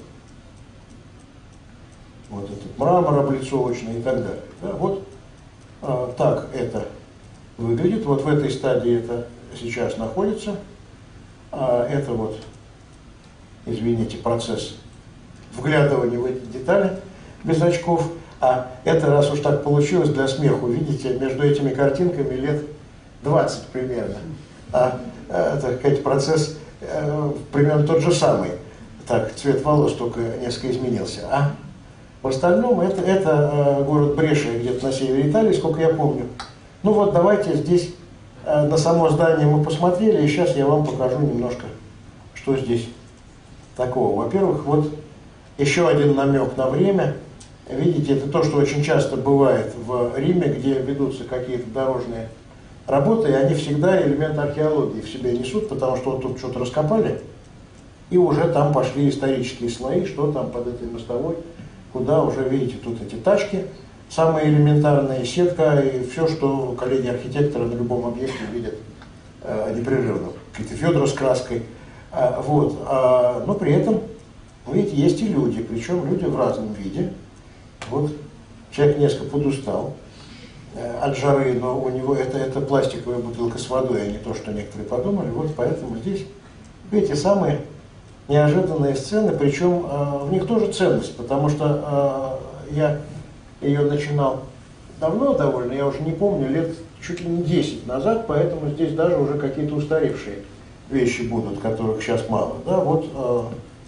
Вот этот мрамор облицовочный и так далее. Да, вот э, так это выглядит. Вот в этой стадии это сейчас находится. А это вот, извините, процесс вглядывания в эти детали без очков. А это, раз уж так получилось, для смеху, видите, между этими картинками лет двадцать примерно. А, а так сказать, процесс э, примерно тот же самый. Так, цвет волос только несколько изменился. А в остальном это, это э, город Брешия, где-то на севере Италии, сколько я помню. Ну вот давайте здесь э, на само здание мы посмотрели, и сейчас я вам покажу немножко, что здесь такого. Во-первых, вот еще один намек на время. Видите, это то, что очень часто бывает в Риме, где ведутся какие-то дорожные работы, и они всегда элемент археологии в себе несут, потому что вот тут что-то раскопали, и уже там пошли исторические слои, что там под этой мостовой, куда уже, видите, тут эти тачки, самые элементарные, сетка и все, что коллеги-архитекторы на любом объекте видят э, непрерывно. Какие-то ведра с краской. А, вот. А, но при этом, видите, есть и люди, причем люди в разном виде. Вот человек несколько подустал э, от жары, но у него это, это пластиковая бутылка с водой, а не то, что некоторые подумали. Вот поэтому здесь, видите, самые неожиданные сцены, причем э, в них тоже ценность, потому что э, я ее начинал давно довольно, я уже не помню, лет чуть ли не десять назад, поэтому здесь даже уже какие-то устаревшие вещи будут, которых сейчас мало. Да, вот э,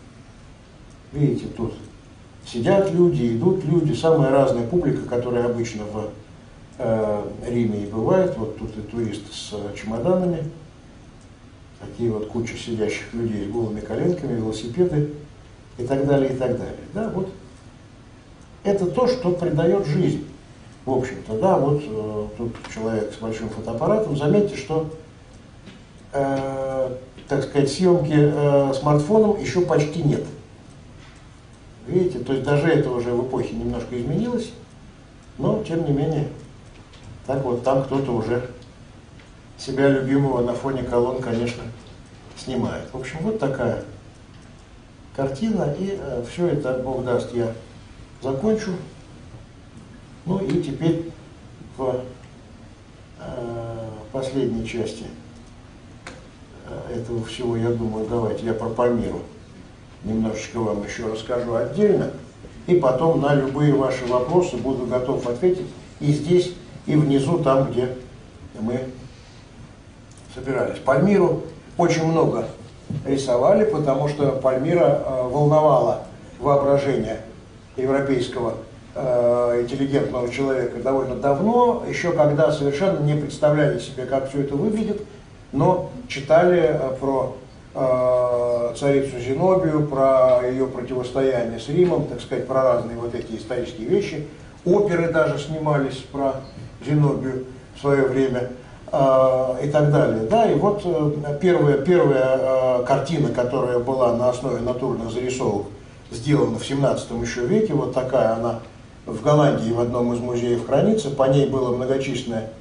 видите, тут сидят люди, идут люди, самая разная публика, которая обычно в э, Риме и бывает. Вот тут и туристы с чемоданами. Такие вот куча сидящих людей с голыми коленками, велосипеды и так далее, и так далее. Да, вот. Это то, что придает жизнь, в общем-то. Да, вот э, тут человек с большим фотоаппаратом. Заметьте, что, э, так сказать, съемки э, смартфоном еще почти нет. Видите, то есть даже это уже в эпохе немножко изменилось. Но, тем не менее, так вот там кто-то уже себя любимого на фоне колонн, конечно, снимает. В общем, вот такая картина, и э, все это, Бог даст, я закончу. Ну и теперь в э, последней части э, этого всего, я думаю, давайте я про Пальмиру немножечко вам еще расскажу отдельно, и потом на любые ваши вопросы буду готов ответить и здесь, и внизу, там, где мы собирались. Пальмиру очень много рисовали, потому что Пальмира э, волновала воображение европейского э, интеллигентного человека довольно давно, еще когда совершенно не представляли себе, как все это выглядит, но читали э, про э, царицу Зенобию, про ее противостояние с Римом, так сказать, про разные вот эти исторические вещи. Оперы даже снимались про Зенобию в свое время. И так далее. Да, и вот первая, первая картина, которая была на основе натурных зарисовок, сделана в семнадцатом еще веке, вот такая она в Голландии в одном из музеев хранится, по ней было многочисленное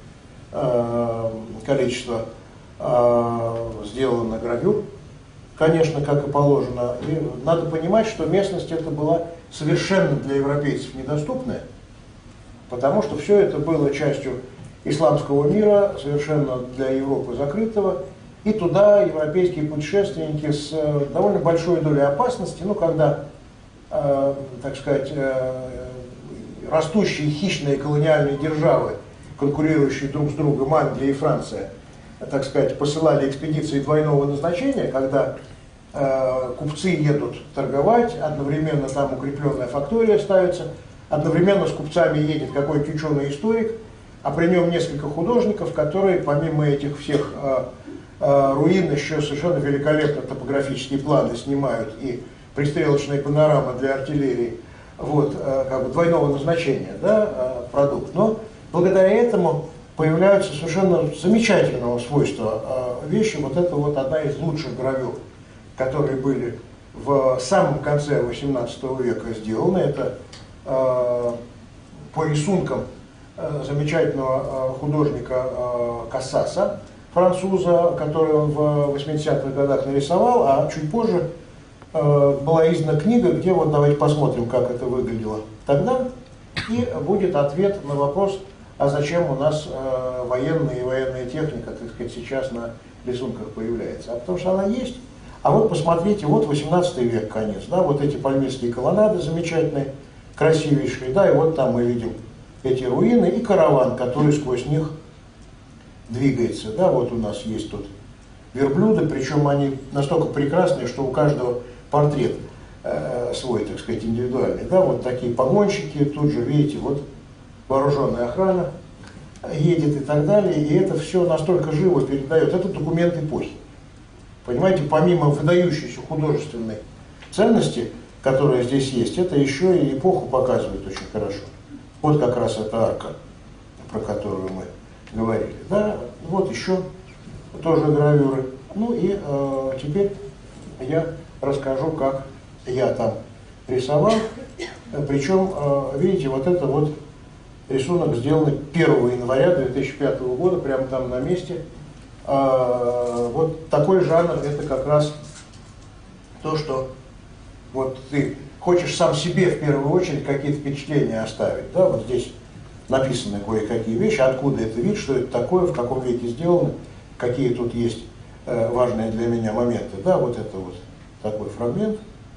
количество сделано гравюр, конечно, как и положено. И надо понимать, что местность эта была совершенно для европейцев недоступная, потому что все это было частью исламского мира, совершенно для Европы закрытого, и туда европейские путешественники с довольно большой долей опасности, ну, когда, э, так сказать, э, растущие хищные колониальные державы, конкурирующие друг с другом, Англия и Франция, так сказать, посылали экспедиции двойного назначения, когда э, купцы едут торговать, одновременно там укрепленная фактория ставится, одновременно с купцами едет какой-то ученый-историк, а при нем несколько художников, которые помимо этих всех э, э, руин еще совершенно великолепно топографические планы снимают и пристрелочные панорамы для артиллерии, вот, э, как бы двойного назначения, да, э, продукт. Но благодаря этому появляются совершенно замечательного свойства э, вещи. Вот это вот одна из лучших гравюр, которые были в самом конце восемнадцатого века сделаны. Это э, по рисункам замечательного художника Кассаса, француза, который он в восьмидесятых годах нарисовал, а чуть позже была издана книга, где вот давайте посмотрим, как это выглядело тогда, и будет ответ на вопрос, а зачем у нас военная и военная техника, так сказать, сейчас на рисунках появляется. А потому что она есть. А вот посмотрите, вот восемнадцатый век, конец, да, вот эти пальмирские колоннады замечательные, красивейшие, да, и вот там мы видим эти руины и караван, который сквозь них двигается. Да, вот у нас есть тут верблюды, причем они настолько прекрасные, что у каждого портрет э, свой, так сказать, индивидуальный. Да, вот такие погонщики, тут же, видите, вот вооруженная охрана едет и так далее, и это все настолько живо передает. Это документ эпохи. Понимаете, помимо выдающейся художественной ценности, которая здесь есть, это еще и эпоху показывает очень хорошо. Вот как раз эта арка, про которую мы говорили. Да? Вот еще тоже гравюры. Ну и э, теперь я расскажу, как я там рисовал. Причем, э, видите, вот это вот рисунок сделанный первого января две тысячи пятого года, прямо там на месте. Э, вот такой жанр, это как раз то, что вот ты хочешь сам себе в первую очередь какие-то впечатления оставить. Да? Вот здесь написаны кое-какие вещи, откуда это вид, что это такое, в каком веке сделано, какие тут есть э, важные для меня моменты. Да, вот это вот такой фрагмент.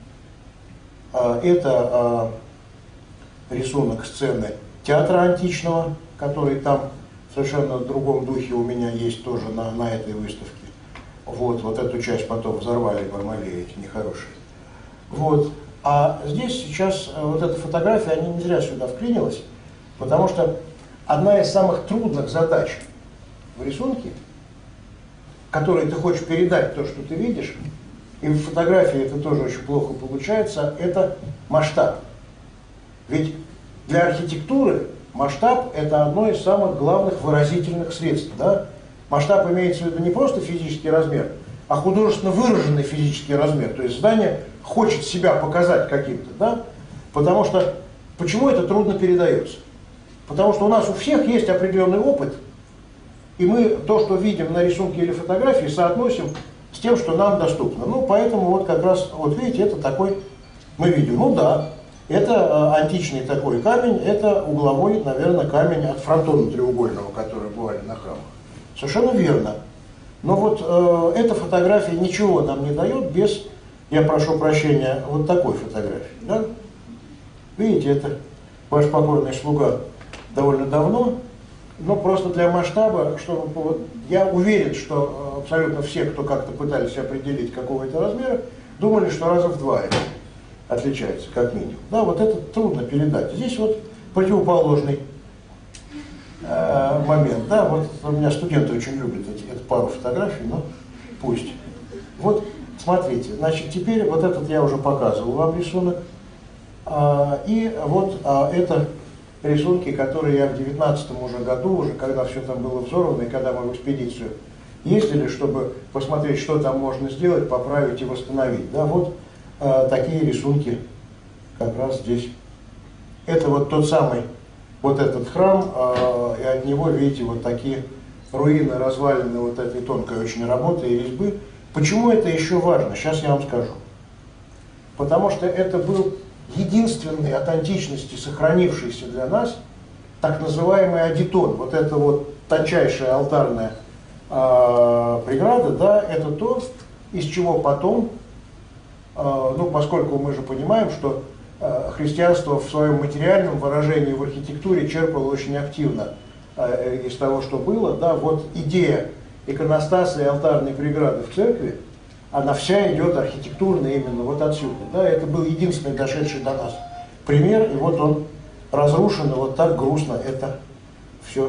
А, это а, рисунок сцены театра античного, который там в совершенно другом духе у меня есть тоже на, на этой выставке. Вот, вот эту часть потом взорвали Бармалеи, эти нехорошие. Вот. А здесь сейчас вот эта фотография, она не зря сюда вклинилась, потому что одна из самых трудных задач в рисунке, которые ты хочешь передать то, что ты видишь, и в фотографии это тоже очень плохо получается, это масштаб. Ведь для архитектуры масштаб – это одно из самых главных выразительных средств. Да? Масштаб имеется в виду не просто физический размер, а художественно выраженный физический размер. То есть здание хочет себя показать каким-то, да? Потому что почему это трудно передается? Потому что у нас у всех есть определенный опыт, и мы то, что видим на рисунке или фотографии, соотносим с тем, что нам доступно. Ну, поэтому вот как раз, вот видите, это такой, мы видим, ну да, это античный такой камень, это угловой, наверное, камень от фронтона треугольного, который бывали на храмах. Совершенно верно. Но вот э, эта фотография ничего нам не дает без, я прошу прощения, вот такой фотографии. Да? Видите, это ваш покорный слуга довольно давно, но просто для масштаба, что вот, я уверен, что абсолютно все, кто как-то пытались определить какого это размера, думали, что раза в два это отличается, как минимум. Да, вот это трудно передать. Здесь вот противоположный э, момент. Да, вот у меня студенты очень любят эти, эту пару фотографий, но пусть. Вот, смотрите, значит, теперь вот этот я уже показывал вам рисунок. А, и вот а, это рисунки, которые я в девятнадцатом уже году, уже когда все там было взорвано, и когда мы в экспедицию ездили, чтобы посмотреть, что там можно сделать, поправить и восстановить. Да, вот а, такие рисунки как раз здесь. Это вот тот самый, вот этот храм, а, и от него, видите, вот такие руины, развалины вот этой тонкой очень работы и резьбы. Почему это еще важно? Сейчас я вам скажу. Потому что это был единственный от античности сохранившийся для нас так называемый адитон. Вот это вот тончайшая алтарная э, преграда, да, это то, из чего потом, э, ну, поскольку мы же понимаем, что э, христианство в своем материальном выражении в архитектуре черпало очень активно э, из того, что было, да, вот идея иконостаса и алтарной преграды в церкви, она вся идет архитектурно именно вот отсюда. Да? Это был единственный дошедший до нас пример, и вот он разрушен, и вот так грустно это все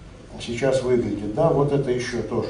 сейчас выглядит. Да? Вот это еще тоже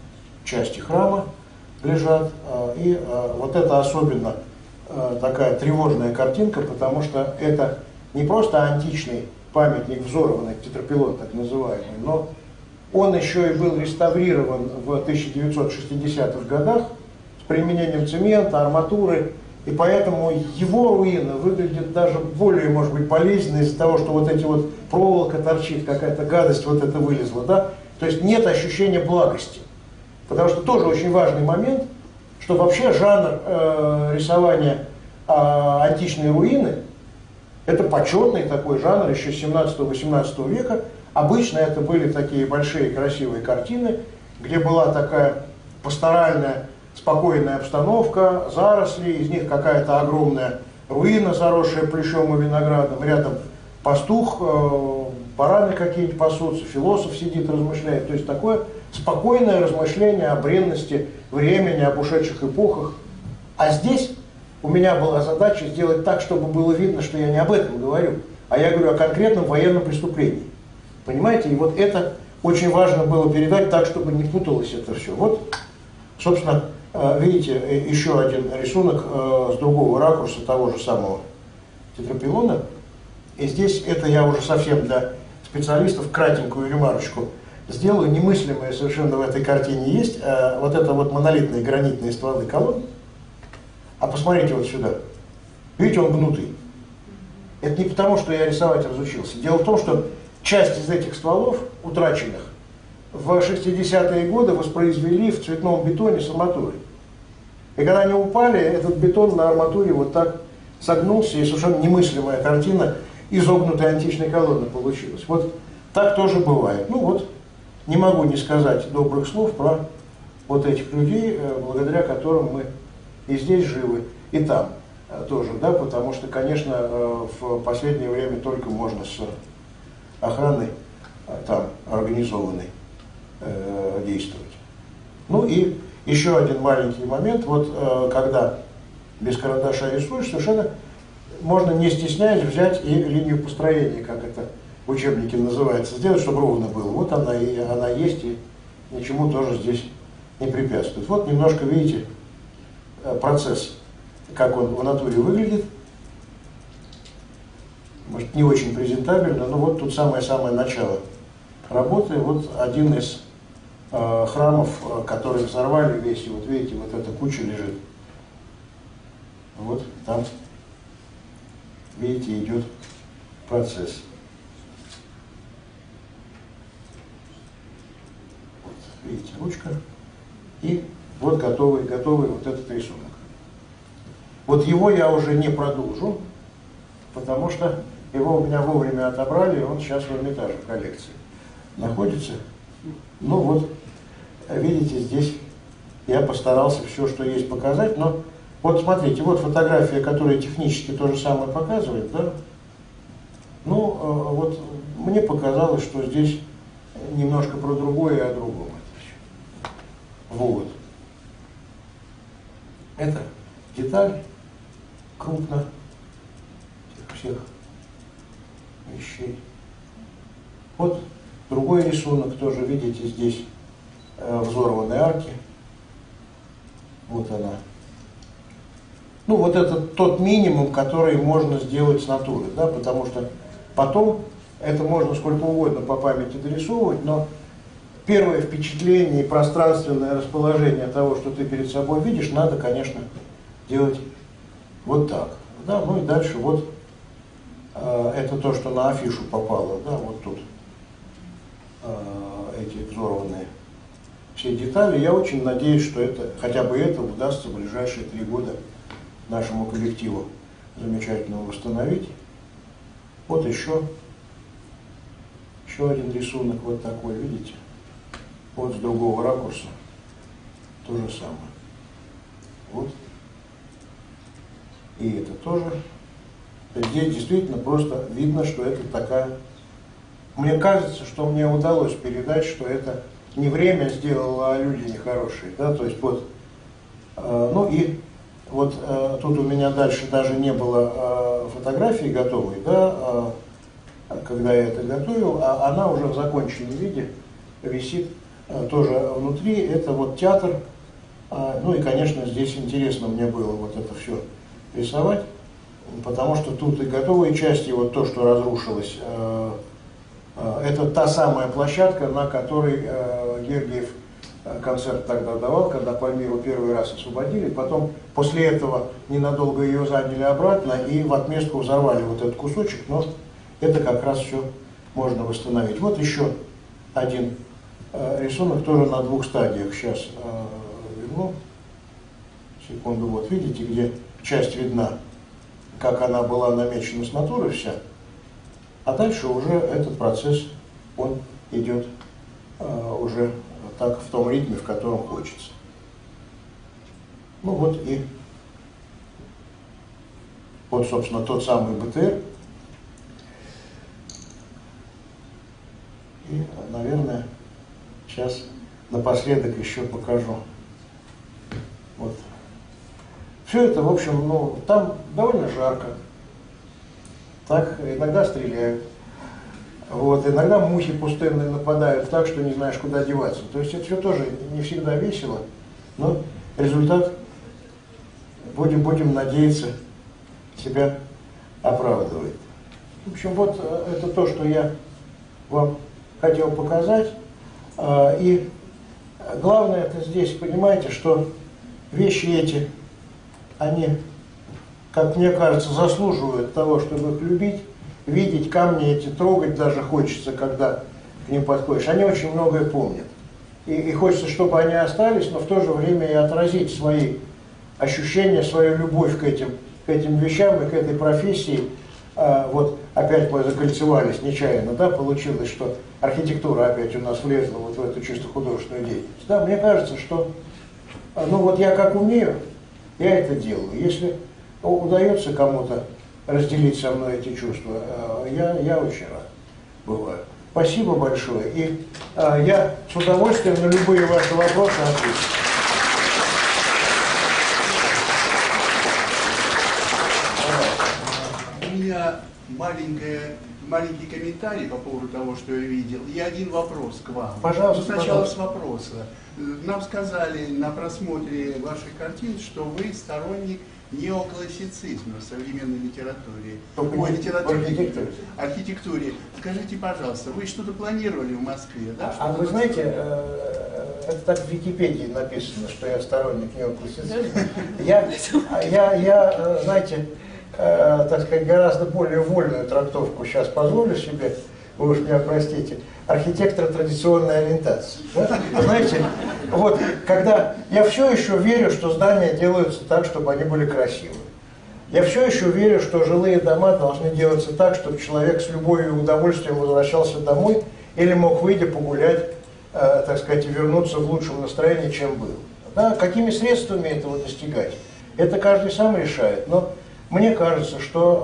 части храма лежат, и вот это особенно такая тревожная картинка, потому что это не просто античный памятник, взорванный, тетрапилон так называемый, но он еще и был реставрирован в тысяча девятьсот шестидесятых годах, применением цемента, арматуры, и поэтому его руины выглядят даже более, может быть, болезненно из-за того, что вот эти вот проволока торчит, какая-то гадость вот это вылезла, да, то есть нет ощущения благости, потому что тоже очень важный момент, что вообще жанр э, рисования э, античной руины, это почетный такой жанр еще семнадцатого-восемнадцатого века, обычно это были такие большие красивые картины, где была такая пасторальная, спокойная обстановка, заросли, из них какая-то огромная руина, заросшая плющом и виноградом, рядом пастух, э, бараны какие-нибудь пасутся, философ сидит, размышляет. То есть такое спокойное размышление о бренности времени, об ушедших эпохах. А здесь у меня была задача сделать так, чтобы было видно, что я не об этом говорю, а я говорю о конкретном военном преступлении. Понимаете? И вот это очень важно было передать так, чтобы не путалось это все. Вот, собственно, видите, еще один рисунок с другого ракурса того же самого тетрапилона. И здесь это я уже совсем для специалистов кратенькую ремарочку сделаю. Немыслимое совершенно в этой картине есть. Вот это вот монолитные гранитные стволы колонн. А посмотрите вот сюда. Видите, он гнутый. Это не потому, что я рисовать разучился. Дело в том, что часть из этих стволов, утраченных, в шестидесятые годы воспроизвели в цветном бетоне с арматурой. И когда они упали, этот бетон на арматуре вот так согнулся, и совершенно немыслимая картина изогнутой античной колонны получилась. Вот так тоже бывает. Ну вот, не могу не сказать добрых слов про вот этих людей, благодаря которым мы и здесь живы, и там тоже, да, потому что, конечно, в последнее время только можно с охраной там организованной э, действовать. Ну и еще один маленький момент, вот э, когда без карандаша рисуешь, совершенно можно, не стесняясь, взять и линию построения, как это в учебнике называется, сделать, чтобы ровно было. Вот она и она есть, и ничему тоже здесь не препятствует. Вот немножко, видите, процесс, как он в натуре выглядит. Может, не очень презентабельно, но вот тут самое-самое начало работы. Вот один из э, храмов, э, который взорвали весь, и вот видите, вот эта куча лежит. Вот там, видите, идет процесс. видите, ручка, и вот готовый, готовый вот этот рисунок. Вот его я уже не продолжу, потому что его у меня вовремя отобрали, и он сейчас в Эрмитаже в коллекции находится. Ну вот, видите, здесь я постарался все, что есть, показать, но вот смотрите, вот фотография, которая технически то же самое показывает, да? Ну, вот мне показалось, что здесь немножко про другое и о другом это все. Вот. Это деталь крупно всех вещей. Вот другой рисунок, тоже видите, здесь э, взорванные арки. Вот она. Ну, вот это тот минимум, который можно сделать с натуры, да, потому что потом это можно сколько угодно по памяти дорисовывать, но первое впечатление и пространственное расположение того, что ты перед собой видишь, надо, конечно, делать вот так. Да, ну и дальше вот э, это то, что на афишу попало, да, вот тут э, эти взорванные все детали. Я очень надеюсь, что это, хотя бы это удастся в ближайшие три года нашему коллективу замечательно восстановить. Вот еще, еще один рисунок вот такой, видите? Вот с другого ракурса то же самое. Вот. И это тоже. Здесь действительно просто видно, что это такая... Мне кажется, что мне удалось передать, что это не время сделало, а люди нехорошие. Да? То есть вот, э, ну и вот э, тут у меня дальше даже не было э, фотографии готовой, да, э, когда я это готовил, а она уже в законченном виде висит э, тоже внутри. Это вот театр. Э, ну и, конечно, здесь интересно мне было вот это все рисовать, потому что тут и готовые части, вот то, что разрушилось, э, э, это та самая площадка, на которой э, Гергиев концерт тогда давал, когда Пальмиру первый раз освободили. Потом, после этого, ненадолго ее заняли обратно и в отместку взорвали вот этот кусочек, но это как раз все можно восстановить. Вот еще один э, рисунок, тоже на двух стадиях. Сейчас э, верну. Секунду, вот видите, где часть видна, как она была намечена с натуры вся, а дальше уже этот процесс, он идет э, уже так в том ритме, в котором хочется. Ну вот и вот, собственно, тот самый БТР. И, наверное, сейчас напоследок еще покажу. Вот. Все это, в общем, ну, там довольно жарко. Так, иногда стреляют. Вот, иногда мухи пустынные нападают так, что не знаешь, куда деваться. То есть это все тоже не всегда весело, но результат, будем, будем надеяться, себя оправдывает. В общем, вот это то, что я вам хотел показать. И главное это здесь, понимаете, что вещи эти, они, как мне кажется, заслуживают того, чтобы их любить, видеть, камни эти трогать даже хочется, когда к ним подходишь. Они очень многое помнят. И, и хочется, чтобы они остались, но в то же время и отразить свои ощущения, свою любовь к этим, к этим вещам и к этой профессии. А, вот опять мы закольцевались нечаянно, да, получилось, что архитектура опять у нас влезла вот в эту чисто художественную деятельность. Да, мне кажется, что, ну вот я как умею, я это делаю. Если удается кому-то разделить со мной эти чувства, я, я очень рад бываю. Спасибо большое. И а, я с удовольствием на любые ваши вопросы отвечу. У меня маленькая, маленький комментарий по поводу того, что я видел, и один вопрос к вам. Пожалуйста, ну, сначала пожалуйста. с вопроса. Нам сказали на просмотре ваших картин, что вы сторонник неоклассицизма в современной литературе. Ой, литературе, архитектуре. архитектуре. Скажите, пожалуйста, вы что-то планировали в Москве, да? А вы знаете, это так в Википедии написано, что я сторонник неоклассицизма. Я, я, я, знаете, так сказать, гораздо более вольную трактовку сейчас позволю себе. вы уж меня простите, архитектор традиционной ориентации. Да? Знаете, вот когда я все еще верю, что здания делаются так, чтобы они были красивы. Я все еще верю, что жилые дома должны делаться так, чтобы человек с любовью и удовольствием возвращался домой или мог выйти погулять, э, так сказать, и вернуться в лучшем настроении, чем был. Да? Какими средствами этого достигать? Это каждый сам решает. Но мне кажется,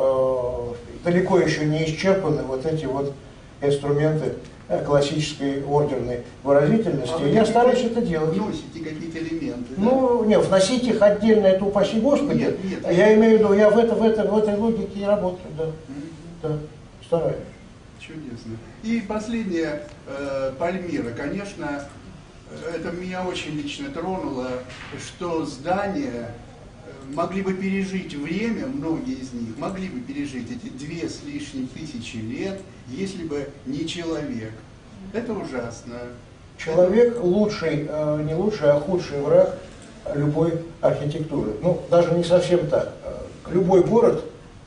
что э, далеко еще не исчерпаны вот эти вот инструменты классической ордерной выразительности. А я стараюсь это делать. Вносите какие-то элементы? Ну, да? Нет, вносить их отдельно, это упаси Господи. Нет, нет, я нет. имею в виду, я в, это, в, это, в этой логике и работаю, да. Mm-hmm. Да, стараюсь. Чудесно. И последнее, э, Пальмира, конечно, это меня очень лично тронуло, что здания могли бы пережить время, многие из них могли бы пережить эти две с лишним тысячи лет, если бы не человек. Это ужасно. Человек лучший, не лучший, а худший враг любой архитектуры. Ну, даже не совсем так. Любой город,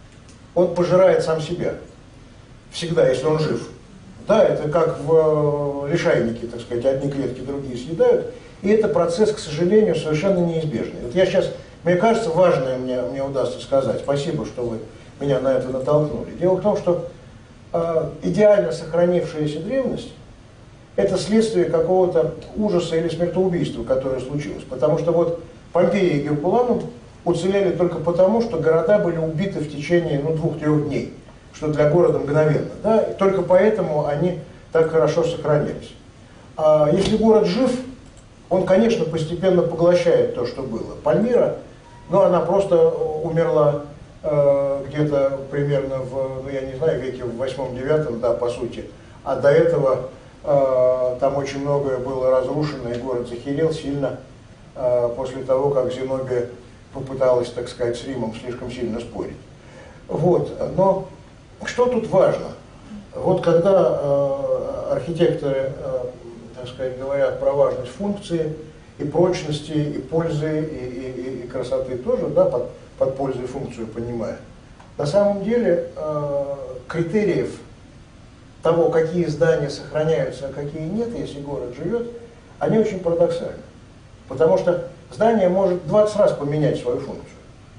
он пожирает сам себя. Всегда, если он жив. Да, это как в лишайнике, так сказать, одни клетки, другие съедают. И это процесс, к сожалению, совершенно неизбежный. Вот я сейчас... Мне кажется, важное мне, мне удастся сказать. Спасибо, что вы меня на это натолкнули. Дело в том, что э, идеально сохранившаяся древность – это следствие какого-то ужаса или смертоубийства, которое случилось. Потому что вот Помпея и Геркуланум уцелели только потому, что города были убиты в течение ну, двух-трех дней, что для города мгновенно. Да? И только поэтому они так хорошо сохранились. А если город жив, он, конечно, постепенно поглощает то, что было. Пальмира, ну, она просто умерла э, где-то примерно в, ну, я не знаю, веке в восьмом-девятом, да, по сути. А до этого э, там очень многое было разрушено, и город захерел сильно э, после того, как Зенобия попыталась, так сказать, с Римом слишком сильно спорить. Вот, но что тут важно? Вот когда э, архитекторы, э, так сказать, говорят про важность функции, и прочности, и пользы, и, и, и красоты тоже, да, под, под пользу и функцию понимая. На самом деле э, критериев того, какие здания сохраняются, а какие нет, если город живет, они очень парадоксальны. Потому что здание может двадцать раз поменять свою функцию.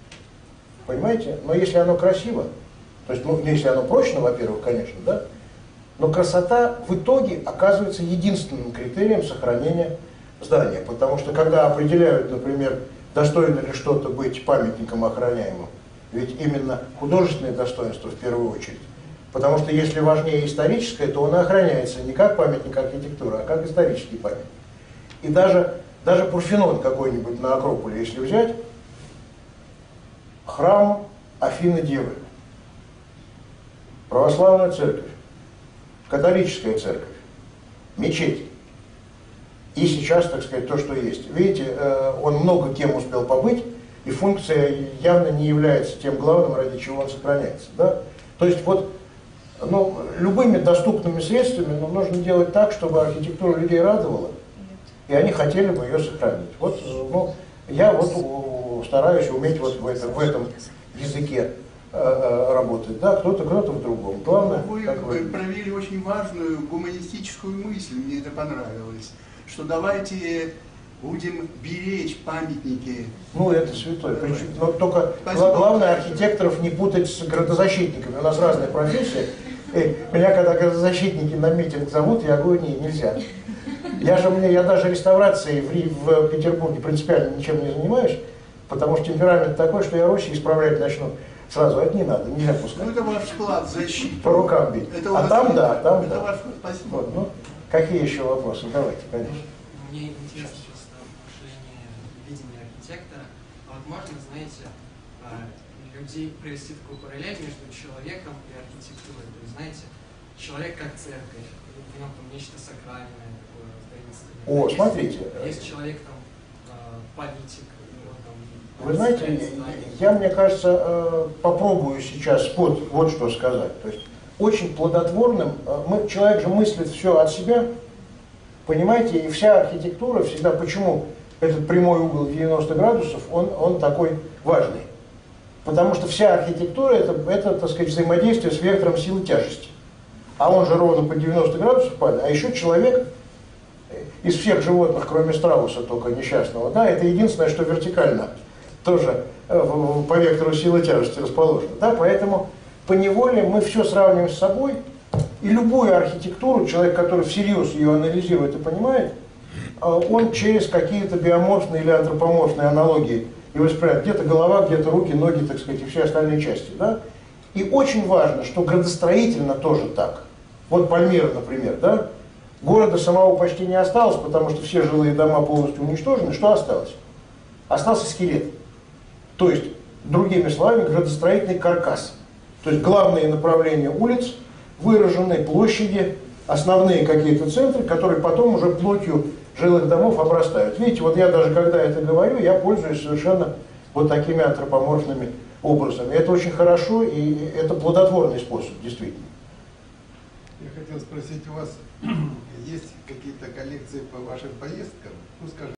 Понимаете? Но если оно красиво, то есть, ну, если оно прочно, во-первых, конечно, да, но красота в итоге оказывается единственным критерием сохранения здания. Потому что когда определяют, например, достойно ли что-то быть памятником охраняемым, ведь именно художественное достоинство в первую очередь. Потому что если важнее историческое, то он охраняется не как памятник архитектуры, а как исторический памятник. И даже, даже Парфенон какой-нибудь на Акрополе, если взять, храм Афины Девы, православная церковь, католическая церковь, мечеть. И сейчас, так сказать, то, что есть. Видите, он много кем успел побыть, и функция явно не является тем главным, ради чего он сохраняется. Да? То есть вот, ну, любыми доступными средствами, но нужно делать так, чтобы архитектура людей радовала, и они хотели бы ее сохранить. Вот, ну, я вот стараюсь уметь вот в этом, в этом языке работать, да, кто-то, кто-то в другом. Главное, вы, вы провели очень важную гуманистическую мысль, мне это понравилось, что давайте будем беречь памятники. Ну, это святое. Причем, но только Спасибо. Главное архитекторов не путать с градозащитниками. У нас разные профессии. И меня, когда градозащитники на митинг зовут, я говорю, не, нельзя. Я же мне, я даже реставрацией в, в Петербурге принципиально ничем не занимаюсь, потому что темперамент такой, что я Руси исправлять начну. Сразу, это не надо, нельзя пускать. Ну, это ваш вклад в защиту. По рукам бить. Это а там да, там это да. Ваш вклад. Спасибо. Вот, ну, какие еще вопросы? Давайте, конечно. Мне интересно сейчас отношение видения архитектора. А вот можно, знаете, людей провести такую параллель между человеком и архитектурой. То есть, знаете, человек как церковь, ну, там нечто сакральное, такое таинственное. О, есть, смотрите. Есть человек там политик. Вы знаете, я, мне кажется, попробую сейчас вот, вот что сказать. То есть очень плодотворным, мы, человек же мыслит все от себя, понимаете, и вся архитектура всегда, почему этот прямой угол девяносто градусов, он, он такой важный. Потому что вся архитектура это, это, так сказать, взаимодействие с вектором силы тяжести. а он же ровно по девяносто градусов падает, а еще человек из всех животных, кроме страуса только несчастного, да, это единственное, что вертикально тоже по вектору силы тяжести расположено. Да, поэтому поневоле мы все сравниваем с собой, и любую архитектуру, человек, который всерьез ее анализирует и понимает, он через какие-то биоморфные или антропоморфные аналогии и воспринимает. Где-то голова, где-то руки, ноги, так сказать, и все остальные части. Да? И очень важно, что градостроительно тоже так. Вот Пальмира, например, да? Города самого почти не осталось, потому что все жилые дома полностью уничтожены. Что осталось? Остался скелет. То есть, другими словами, градостроительный каркас. То есть главные направления улиц, выраженные площади, основные какие-то центры, которые потом уже плотью жилых домов обрастают. Видите, вот я даже когда это говорю, я пользуюсь совершенно вот такими антропоморфными образами. Это очень хорошо, и это плодотворный способ, действительно. Я хотел спросить, у вас есть какие-то коллекции по вашим поездкам? Ну, скажем,